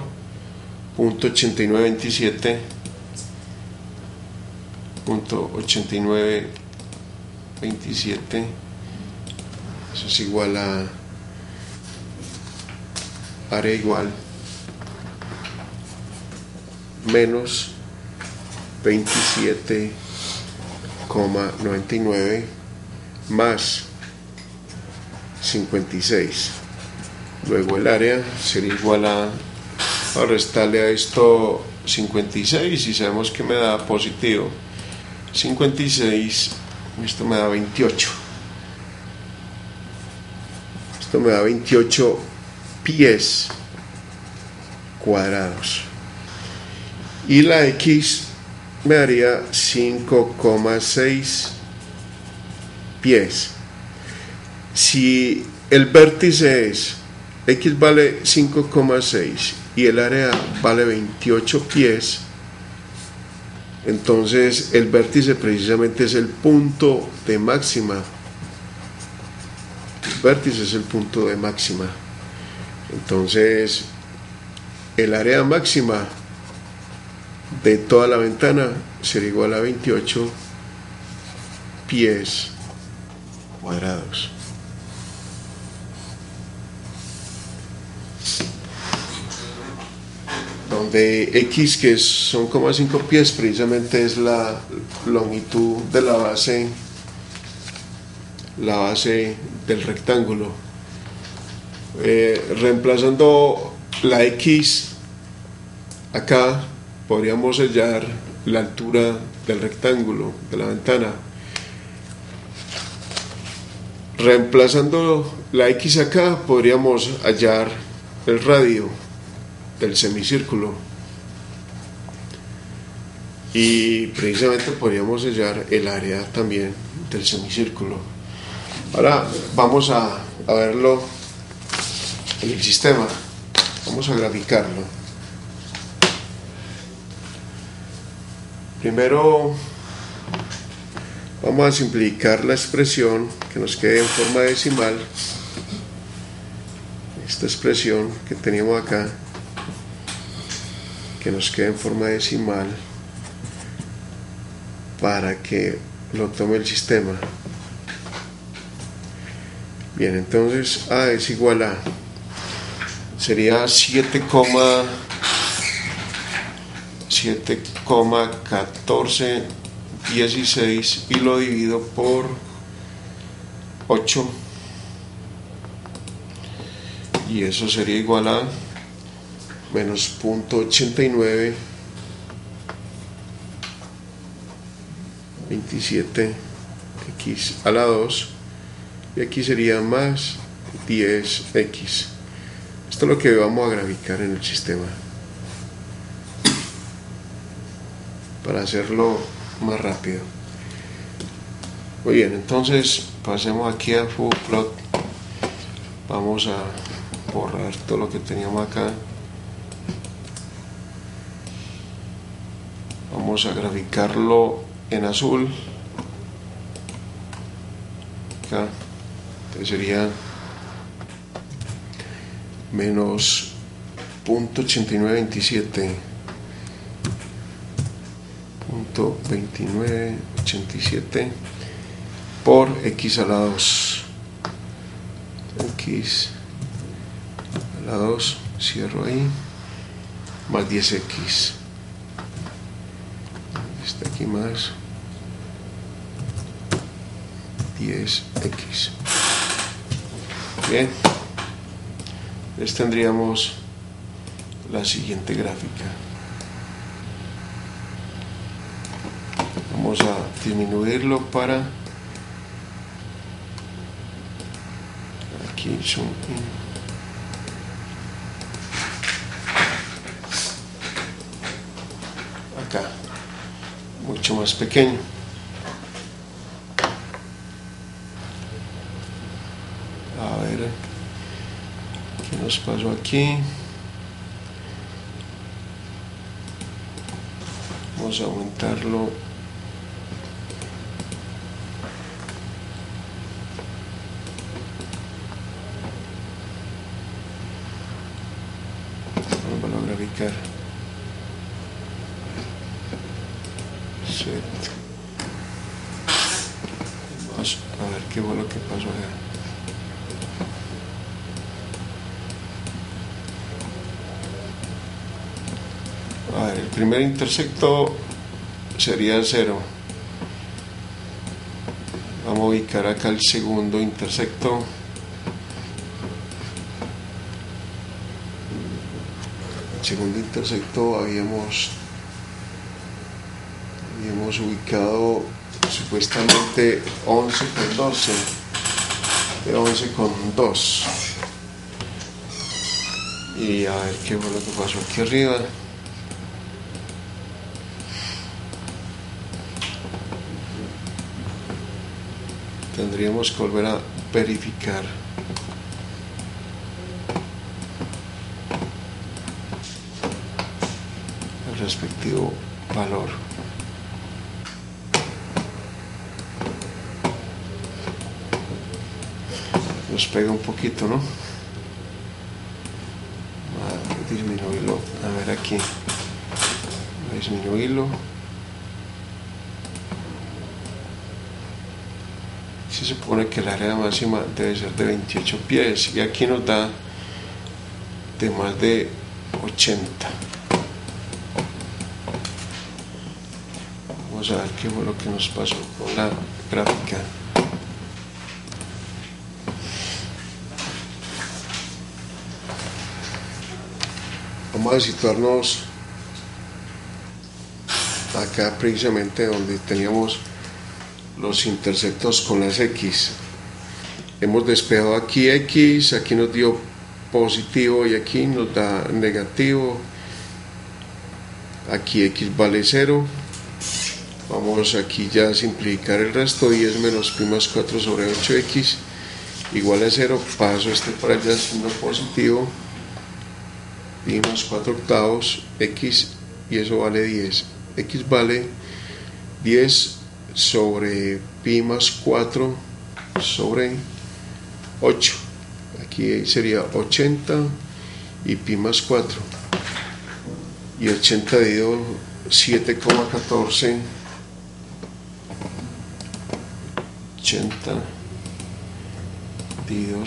0.8927, 0.8927, eso es igual a área igual menos 27,99 más 56. Luego el área sería igual a restarle a esto 56 y sabemos que me da positivo. 56, esto me da 28. Esto me da 28 pies cuadrados. Y la X me daría 5,6 pies. Si el vértice es X vale 5,6 y el área vale 28 pies, entonces el vértice precisamente es el punto de máxima. El vértice es el punto de máxima. Entonces el área máxima de toda la ventana sería igual a 28 pies cuadrados. Donde X, que son 5 pies, precisamente es la longitud de la base del rectángulo. Reemplazando la X acá, podríamos hallar la altura del rectángulo de la ventana. Reemplazando la X acá, podríamos hallar el radio del semicírculo, y precisamente podríamos hallar el área también del semicírculo. Ahora vamos a verlo en el sistema, vamos a graficarlo. Primero vamos a simplificar la expresión que nos quede en forma decimal, esta expresión que teníamos acá, que nos quede en forma decimal para que lo tome el sistema. Bien, entonces A es igual a, sería 7,1416 y lo divido por 8 y eso sería igual a menos 0.89 27 x a la 2, y aquí sería más 10x. Esto es lo que vamos a graficar en el sistema para hacerlo más rápido. Muy bien, entonces pasemos aquí a Full Plot. Vamos a borrar todo lo que teníamos acá. Vamos a graficarlo en azul acá. Entonces sería menos 0.8927 0.2987 por x a la 2, x a la 2, cierro ahí, más 10x, está aquí más 10x. Bien, entonces tendríamos la siguiente gráfica. Vamos a disminuirlo para aquí, zoom in. Acá, mucho más pequeño. A ver, ¿qué nos pasó aquí? Vamos a aumentarlo. Vamos a graficar. Set. Vamos a ver qué fue lo que pasó allá. A ver, el primer intersecto sería 0. Vamos a ubicar acá el segundo intersecto. El segundo intersecto habíamos hemos ubicado supuestamente 11 con 12, de 11 con 2. Y a ver qué fue lo que pasó aquí arriba. Tendríamos que volver a verificar el respectivo valor. Nos pega un poquito, ¿no? A disminuirlo, a ver aquí, a disminuirlo. Se supone que el área máxima debe ser de 28 pies y aquí nos da de más de 80. Vamos a ver qué fue lo que nos pasó con la gráfica. Vamos a situarnos acá precisamente donde teníamos los intersectos con las X. Hemos despejado aquí X, aquí nos dio positivo y aquí nos da negativo. Aquí X vale 0. Vamos aquí ya a simplificar el resto. 10 menos pi más 4 sobre 8x igual a 0. Paso este para allá siendo positivo. Pi más 4 octavos x y eso vale 10. X vale 10 sobre pi más 4 sobre 8. Aquí sería 80 y pi más 4. Y 80 dividido 7,14. 80 dividido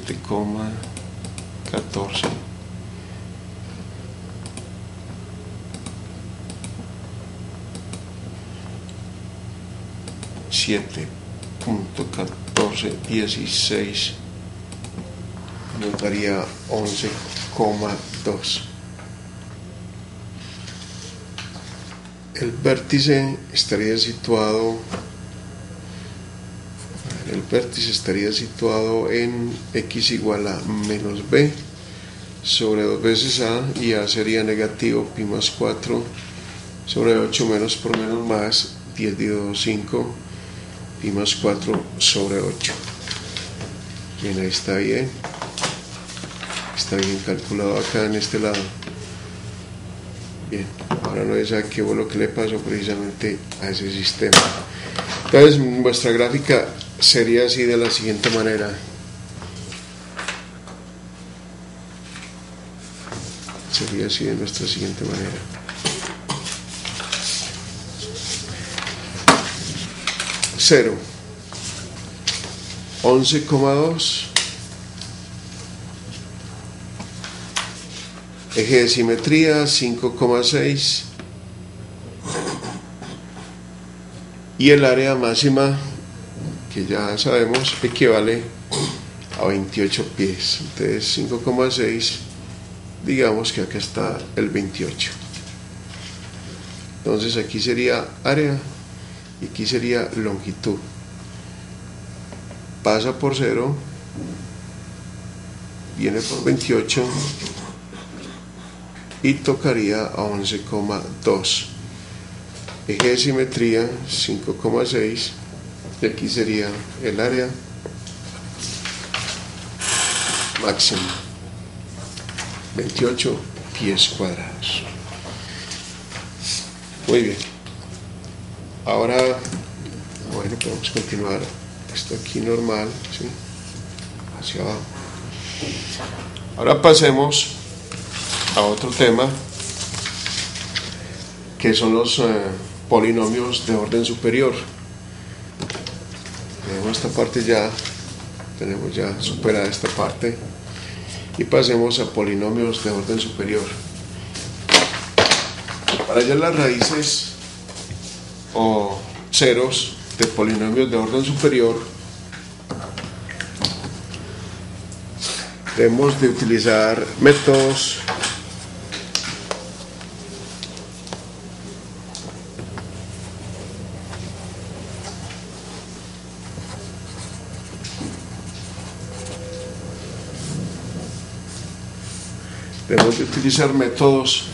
7,14. 7,1416 nos daría 11,2. El vértice estaría situado en x igual a menos b sobre 2 veces a, y a sería negativo pi más 4 sobre 8 menos por menos más 10 dividido 5 pi más 4 sobre 8. Bien, ahí está bien calculado acá en este lado. Bien, ahora no sé qué fue lo que le pasó precisamente a ese sistema. Entonces nuestra gráfica sería así de la siguiente manera. Sería así de nuestra siguiente manera. Cero, 11,2, eje de simetría 5,6 y el área máxima, que ya sabemos, equivale a 28 pies. Entonces 5,6, digamos que acá está el 28. Entonces aquí sería área y aquí sería longitud. Pasa por 0, viene por 28 y tocaría a 11,2. Eje de simetría 5,6 y aquí sería el área máxima, 28 pies cuadrados. Muy bien. Ahora, bueno, podemos continuar esto aquí normal, ¿sí? Hacia abajo. Ahora pasemos a otro tema, que son los polinomios de orden superior. Tenemos esta parte ya, tenemos ya superada esta parte, y pasemos a polinomios de orden superior. Para hallar las raíces o ceros de polinomios de orden superior, debemos de utilizar métodos Debemos de utilizar métodos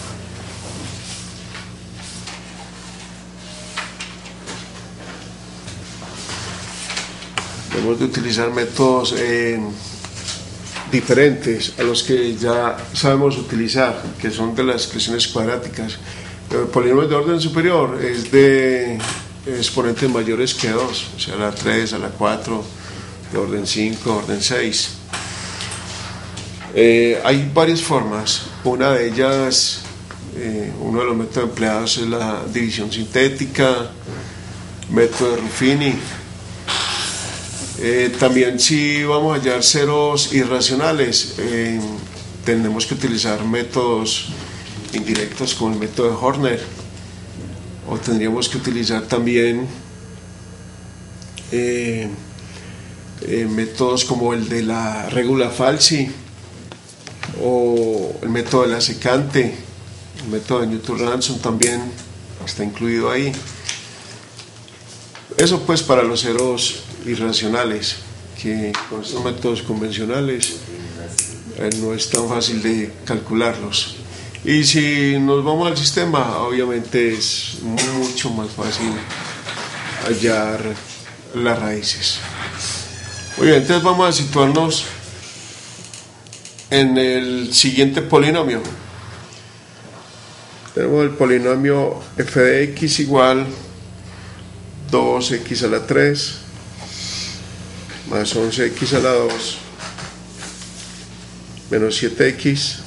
diferentes a los que ya sabemos utilizar, que son de las expresiones cuadráticas. El polinomio de orden superior es de exponentes mayores que 2, o sea, a la 3, a la 4, de orden 5, orden 6. Hay varias formas. Una de ellas, uno de los métodos empleados es la división sintética, método de Ruffini. También si vamos a hallar ceros irracionales, tenemos que utilizar métodos indirectos como el método de Horner, o tendríamos que utilizar también métodos como el de la regula falsi, o el método de la secante, el método de Newton-Raphson también está incluido ahí. Eso pues para los ceros irracionales, que con estos métodos convencionales no es tan fácil de calcularlos. Y si nos vamos al sistema, obviamente es mucho más fácil hallar las raíces. Muy bien, entonces vamos a situarnos en el siguiente polinomio. Tenemos el polinomio f de x igual 2x a la 3 más 11x a la 2 menos 7x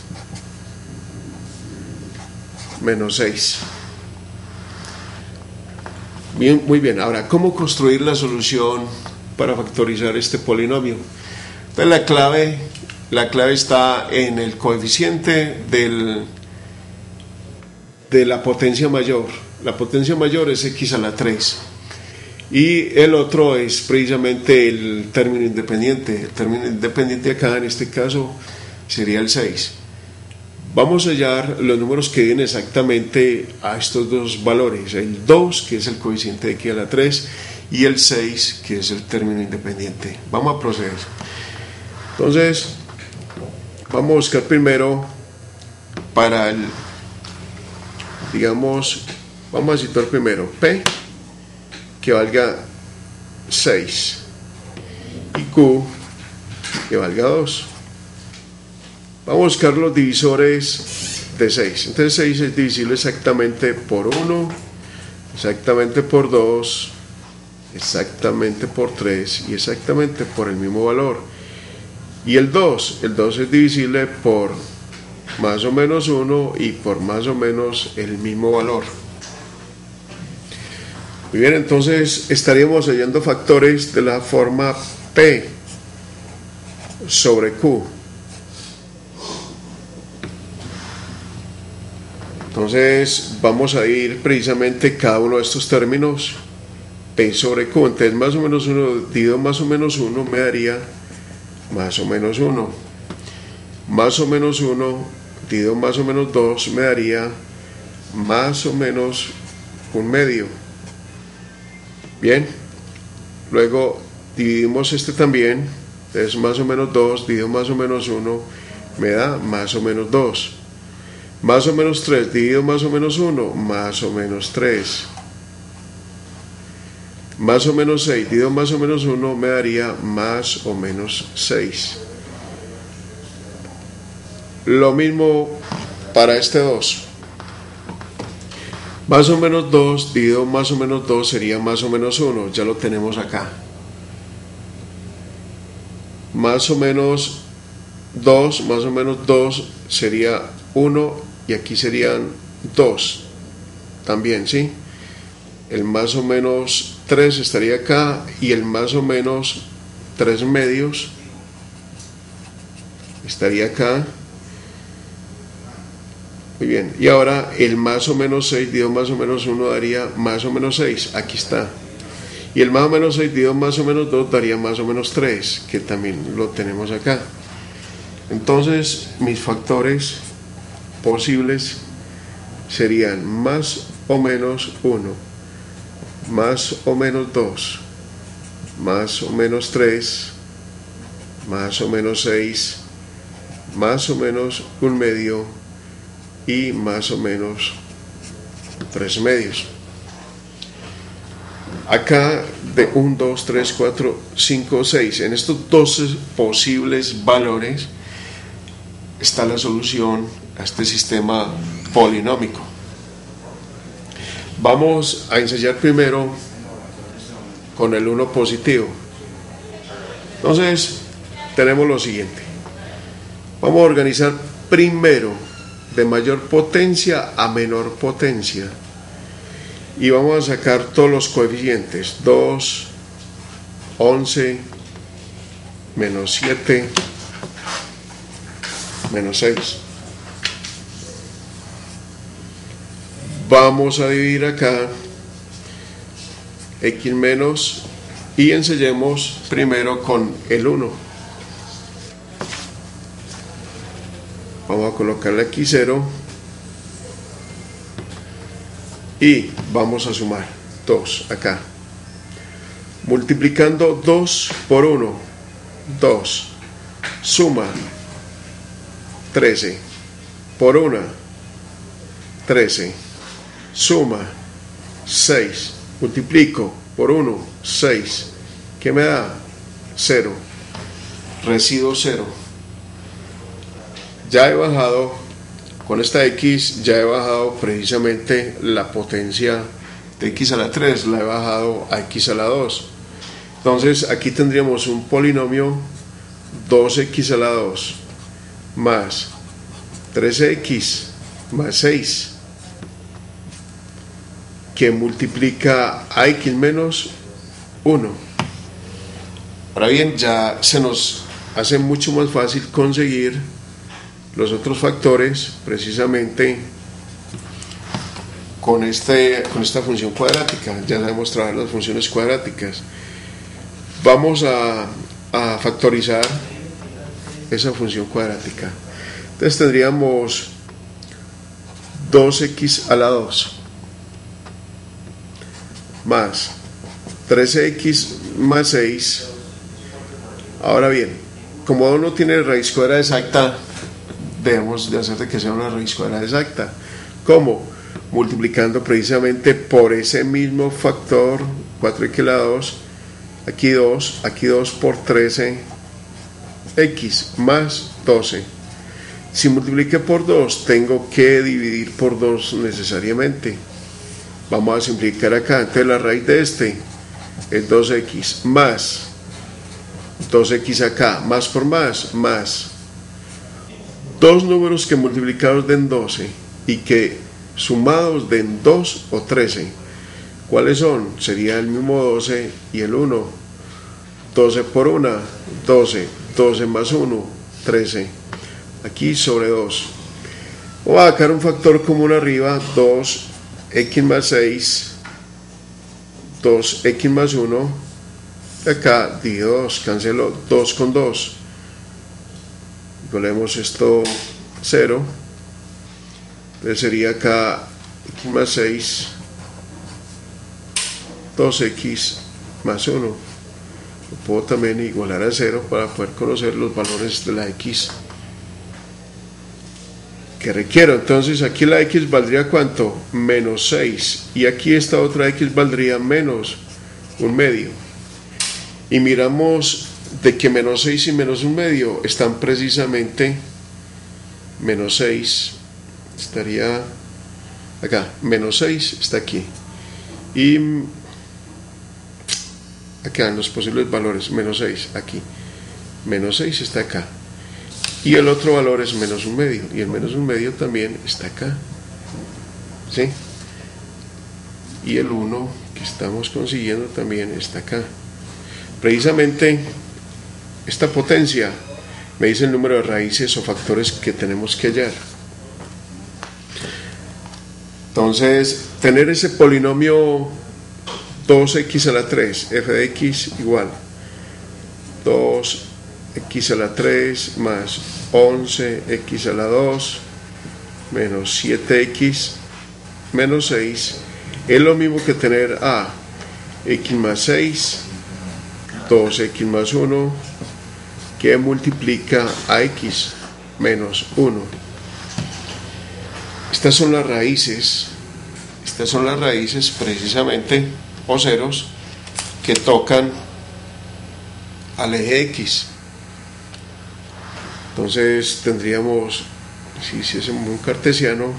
menos 6. Bien, muy bien. Ahora, ¿cómo construir la solución para factorizar este polinomio? Entonces la clave está en el coeficiente de la potencia mayor. La potencia mayor es x a la 3. Y el otro es precisamente el término independiente. El término independiente acá, en este caso, sería el 6. Vamos a hallar los números que vienen exactamente a estos dos valores. El 2, que es el coeficiente de x a la 3, y el 6, que es el término independiente. Vamos a proceder. Entonces, vamos a buscar primero para el, digamos, vamos a situar primero P, que valga 6, y Q, que valga 2. Vamos a buscar los divisores de 6. Entonces 6 es divisible exactamente por 1, exactamente por 2, exactamente por 3 y exactamente por el mismo valor. Y el 2 es divisible por más o menos 1 y por más o menos el mismo valor. Muy bien, entonces estaríamos hallando factores de la forma P sobre Q. Entonces vamos a ir precisamente cada uno de estos términos, P sobre Q. Entonces más o menos 1 dividido más o menos 1 me daría más o menos 1. Más o menos 1 dividido más o menos 2 me daría más o menos 1/2. Bien, luego dividimos este también. Entonces más o menos 2 dividido más o menos 1 me da más o menos 2. Más o menos 3 dividido más o menos 1, más o menos 3. Más o menos 6 dividido más o menos 1 me daría más o menos 6. Lo mismo para este 2. Más o menos 2 dividido más o menos 2 sería más o menos 1, ya lo tenemos acá. Más o menos 2 sería 1 y aquí serían 2 también, ¿sí? El más o menos 3 estaría acá y el más o menos 3/2 estaría acá. Muy bien, y ahora el más o menos 6 dividido más o menos 1 daría más o menos 6, aquí está. Y el más o menos 6 dividido más o menos 2 daría más o menos 3, que también lo tenemos acá. Entonces, mis factores posibles serían más o menos 1, más o menos 2, más o menos 3, más o menos 6, más o menos 1/2 y más o menos 3/2. Acá de 1, 2, 3, 4, 5, 6, en estos 12 posibles valores está la solución a este sistema polinómico. Vamos a ensayar primero con el 1 positivo. Entonces tenemos lo siguiente. Vamos a organizar primero de mayor potencia a menor potencia y vamos a sacar todos los coeficientes: 2, 11, menos 7, menos 6. Vamos a dividir acá x menos y ensayemos primero con el 1. Vamos a colocarle aquí 0 y vamos a sumar 2 acá, multiplicando 2 por 1, 2, suma 13 por 1, 13, suma 6, multiplico por 1, 6, ¿qué me da? 0, residuo 0. Ya he bajado, con esta x, ya he bajado precisamente la potencia de x a la 3, la he bajado a x a la 2. Entonces aquí tendríamos un polinomio 2x a la 2 más 3x más 6, que multiplica a x menos 1. Ahora bien, ya se nos hace mucho más fácil conseguir los otros factores precisamente con esta función cuadrática. Ya sabemos trabajar las funciones cuadráticas. Vamos a factorizar esa función cuadrática. Entonces tendríamos 2x a la 2 más 13x más 6. Ahora bien, como no tiene raíz cuadrada exacta, debemos de hacer de que sea una raíz cuadrada exacta. ¿Cómo? Multiplicando precisamente por ese mismo factor, 4x a la 2, aquí 2 por 13x más 12. Si multiplique por 2, tengo que dividir por 2 necesariamente. Vamos a simplificar acá. Entonces la raíz de este es 2x más 2x acá, más por más, más dos números que multiplicados den 12 y que sumados den 2 o 13. ¿Cuáles son? Sería el mismo 12 y el 1. 12 por 1, 12, 12 más 1, 13. Aquí sobre 2. Voy a sacar un factor común arriba, 2x más 6, 2x más 1. Acá divido 2, cancelo 2 con 2. Volvemos esto 0. Entonces sería acá x más 6, 2x más 1. Lo puedo también igualar a 0 para poder conocer los valores de la x que requiero. Entonces aquí la x valdría ¿cuánto? Menos 6. Y aquí esta otra x valdría menos 1/2. Y miramos de que menos 6 y menos 1/2 están precisamente, menos 6 estaría acá, menos 6 está aquí. Y acá en los posibles valores, menos 6 aquí, menos 6 está acá. Y el otro valor es menos 1/2. Y el menos 1/2 también está acá. ¿Sí? Y el 1 que estamos consiguiendo también está acá. Precisamente esta potencia me dice el número de raíces o factores que tenemos que hallar. Entonces, tener ese polinomio 2x a la 3, f de x igual 2x a la 3 más 11x a la 2 menos 7x menos 6 es lo mismo que tener a x más 6, 2x más 1, que multiplica a x. menos 1. Estas son las raíces precisamente, o ceros, que tocan al eje X. Entonces tendríamos, si hiciésemos un cartesiano,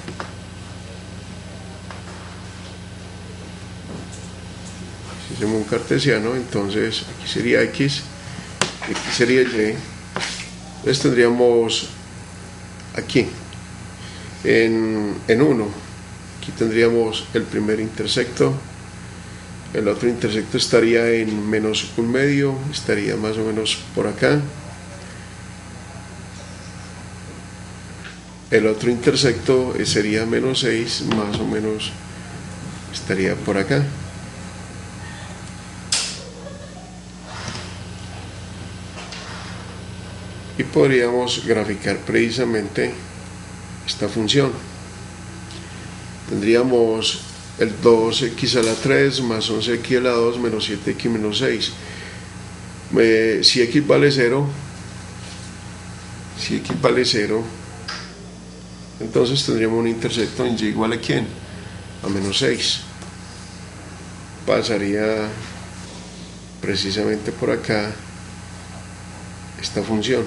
entonces aquí sería X, aquí sería Y. Entonces tendríamos aquí en 1, aquí tendríamos el primer intersecto, el otro intersecto estaría en menos 1/2, estaría más o menos por acá. El otro intersecto sería menos 6, más o menos estaría por acá. Y podríamos graficar precisamente esta función. Tendríamos el 2x a la 3 más 11x a la 2 menos 7x menos 6. Si x vale 0, entonces tendríamos un intersecto en y igual a ¿quién? A menos 6. Pasaría precisamente por acá esta función.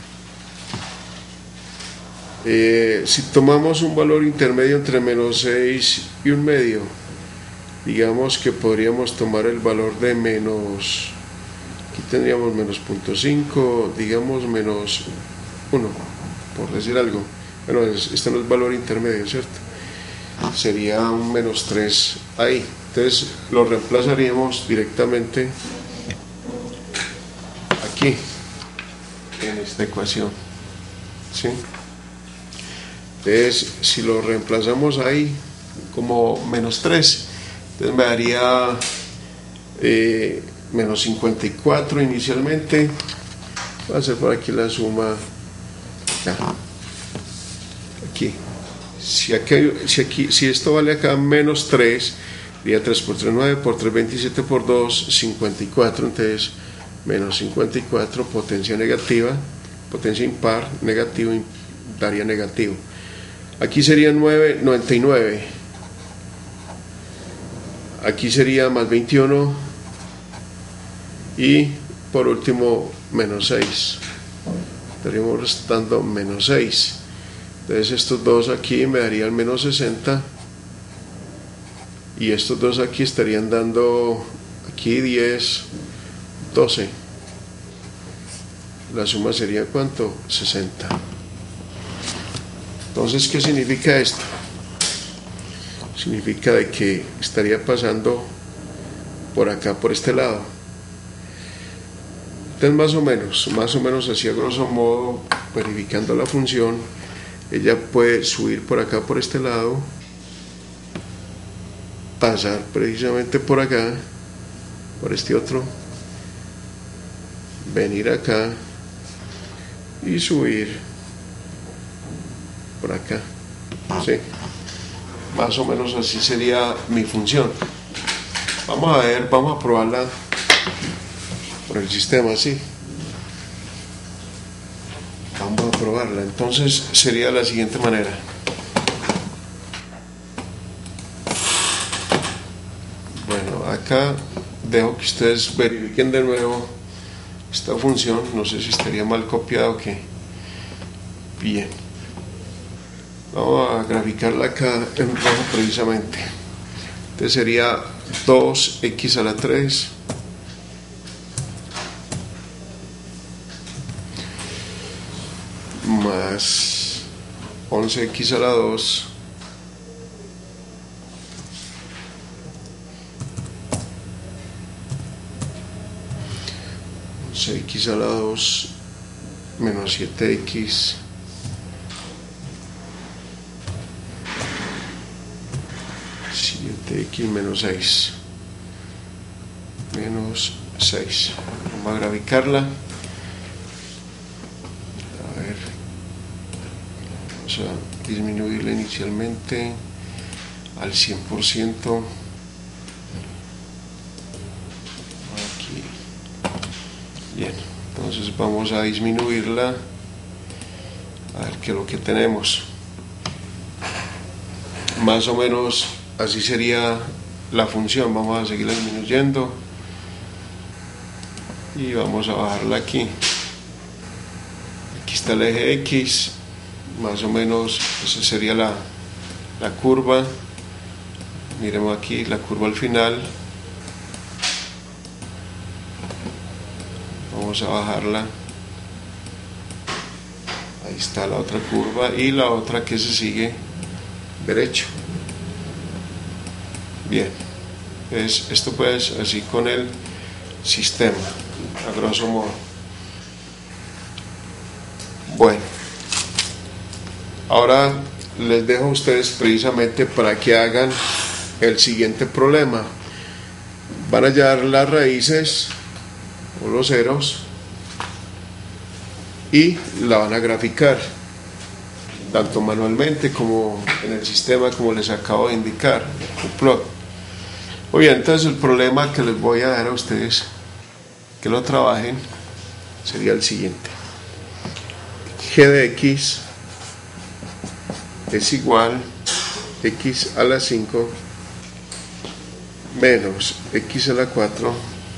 Si tomamos un valor intermedio entre menos 6 y 1/2, digamos que podríamos tomar el valor de menos, aquí tendríamos menos 0.5, digamos menos 1, por decir algo. Bueno, este no es valor intermedio, ¿cierto? Sería un menos 3 ahí. Entonces lo reemplazaríamos directamente aquí, en esta ecuación, ¿sí? Entonces, si lo reemplazamos ahí como menos 3, entonces me daría menos 54 inicialmente. Voy a hacer por aquí la suma. Aquí. Si esto vale acá menos 3, sería 3 por 3, 9, por 3, 27, por 2, 54. Entonces, menos 54, potencia negativa, potencia impar, negativo, daría negativo. Aquí sería 99. Aquí sería más 21. Y por último, menos 6. Estaríamos restando menos 6. Entonces estos dos aquí me darían menos 60. Y estos dos aquí estarían dando aquí 10, 12. La suma sería ¿cuánto? 60. Entonces, ¿qué significa esto? Significa de que estaría pasando por acá, por este lado. Entonces, más o menos así a grosso modo, verificando la función, ella puede subir por acá, por este lado, pasar precisamente por acá, por este otro, venir acá y subir por acá, ¿sí? Más o menos así sería mi función. Vamos a ver, vamos a probarla por el sistema, ¿sí? Vamos a probarla. Entonces sería la siguiente manera. Bueno, acá dejo que ustedes verifiquen de nuevo esta función. No sé si estaría mal copiado o qué. Bien. Vamos a graficarla acá en rojo precisamente. Entonces sería 2x a la 3 más 11x a la 2 11x a la 2 menos 7x x menos 6 menos 6. Vamos a graficarla. A ver, vamos a disminuirla inicialmente al 100%. Aquí. Bien, entonces vamos a disminuirla que lo que tenemos. Más o menos así sería la función. Vamos a seguirla disminuyendo y vamos a bajarla aquí. Aquí está el eje X, más o menos esa sería la curva. Miremos aquí la curva al final. Vamos a bajarla. Ahí está la otra curva y la otra que se sigue derecho. Bien, esto pues así con el sistema, a grosso modo. Bueno, ahora les dejo a ustedes precisamente para que hagan el siguiente problema. Van a hallar las raíces o los ceros y la van a graficar tanto manualmente como en el sistema, como les acabo de indicar, un plot. Muy bien, entonces el problema que les voy a dar a ustedes que lo trabajen sería el siguiente: g de x es igual x a la 5 menos x a la 4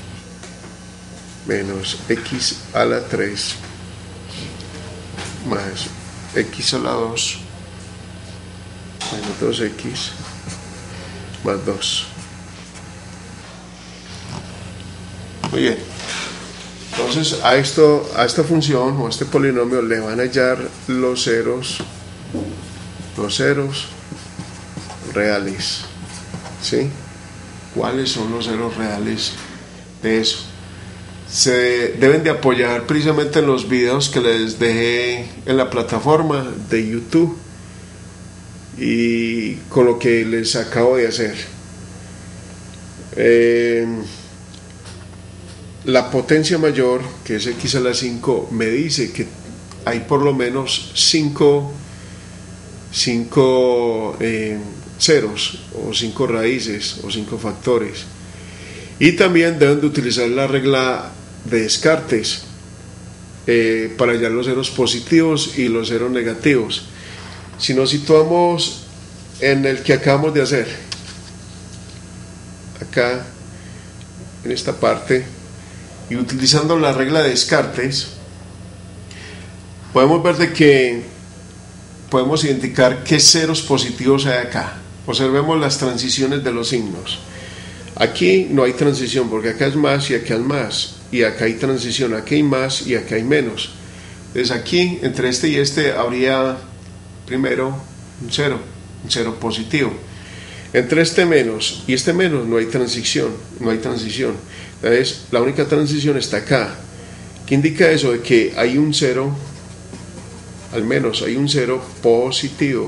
menos x a la 3 más x a la 2 menos 2x más 2. Muy bien, entonces a esta función o a este polinomio le van a hallar los ceros reales, ¿sí? ¿Cuáles son los ceros reales de eso? Se deben de apoyar precisamente en los videos que les dejé en la plataforma de YouTube y con lo que les acabo de hacer. La potencia mayor, que es x a la 5, me dice que hay por lo menos 5 ceros o 5 raíces o 5 factores. Y también deben de utilizar la regla de Descartes para hallar los ceros positivos y los ceros negativos. Si nos situamos en el que acabamos de hacer, acá en esta parte, y utilizando la regla de Descartes, podemos ver de que podemos identificar qué ceros positivos hay acá. Observemos las transiciones de los signos. Aquí no hay transición porque acá es más y acá es más, y acá hay transición, aquí hay más y acá hay menos. Entonces aquí entre este y este habría primero un cero positivo. Entre este menos y este menos no hay transición. Entonces la única transición está acá. ¿Qué indica eso? De que hay un cero, al menos hay un cero positivo.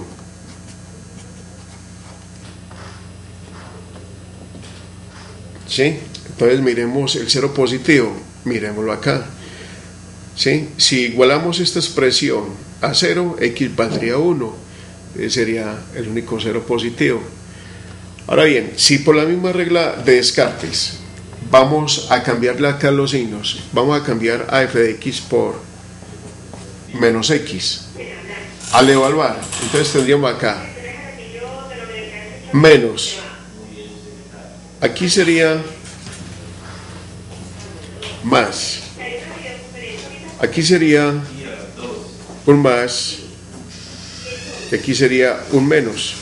¿Sí? Entonces miremos el cero positivo, miremoslo acá. ¿Sí? Si igualamos esta expresión a 0, x valdría 1, sería el único cero positivo. Ahora bien, si por la misma regla de Descartes vamos a cambiarle acá los signos, vamos a cambiar a f de x por menos x al evaluar, entonces tendríamos acá menos, aquí sería más, aquí sería un más, y aquí sería un menos.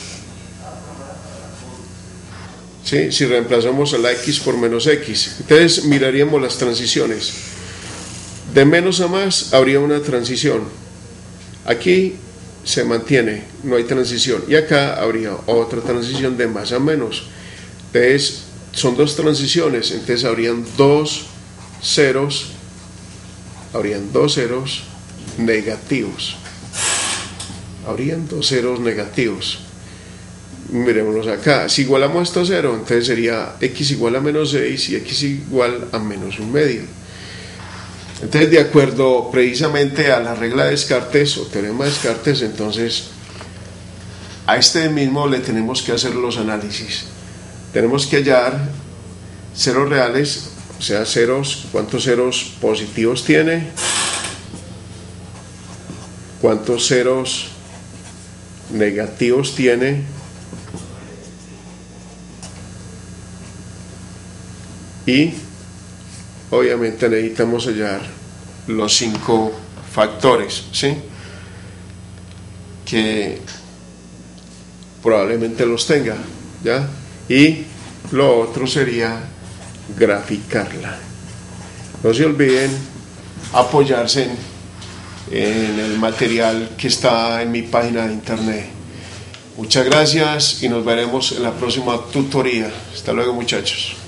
¿Sí? Si reemplazamos a la x por menos x, entonces miraríamos las transiciones. De menos a más habría una transición, aquí se mantiene, no hay transición, y acá habría otra transición de más a menos. Entonces son dos transiciones, entonces habrían dos ceros negativos. Miremoslos acá. Si igualamos esto a 0, entonces sería x igual a menos 6 y x igual a menos 1/2. Entonces, de acuerdo precisamente a la regla de Descartes o teorema de Descartes, entonces a este mismo le tenemos que hacer los análisis. Tenemos que hallar ceros reales, o sea, ceros, ¿cuántos ceros positivos tiene? cuántos ceros negativos tiene y obviamente necesitamos hallar los 5 factores, ¿sí? Que probablemente los tenga, ¿ya? Y lo otro sería graficarla. No se olviden apoyarse en el material que está en mi página de internet. Muchas gracias y nos veremos en la próxima tutoría. Hasta luego, muchachos.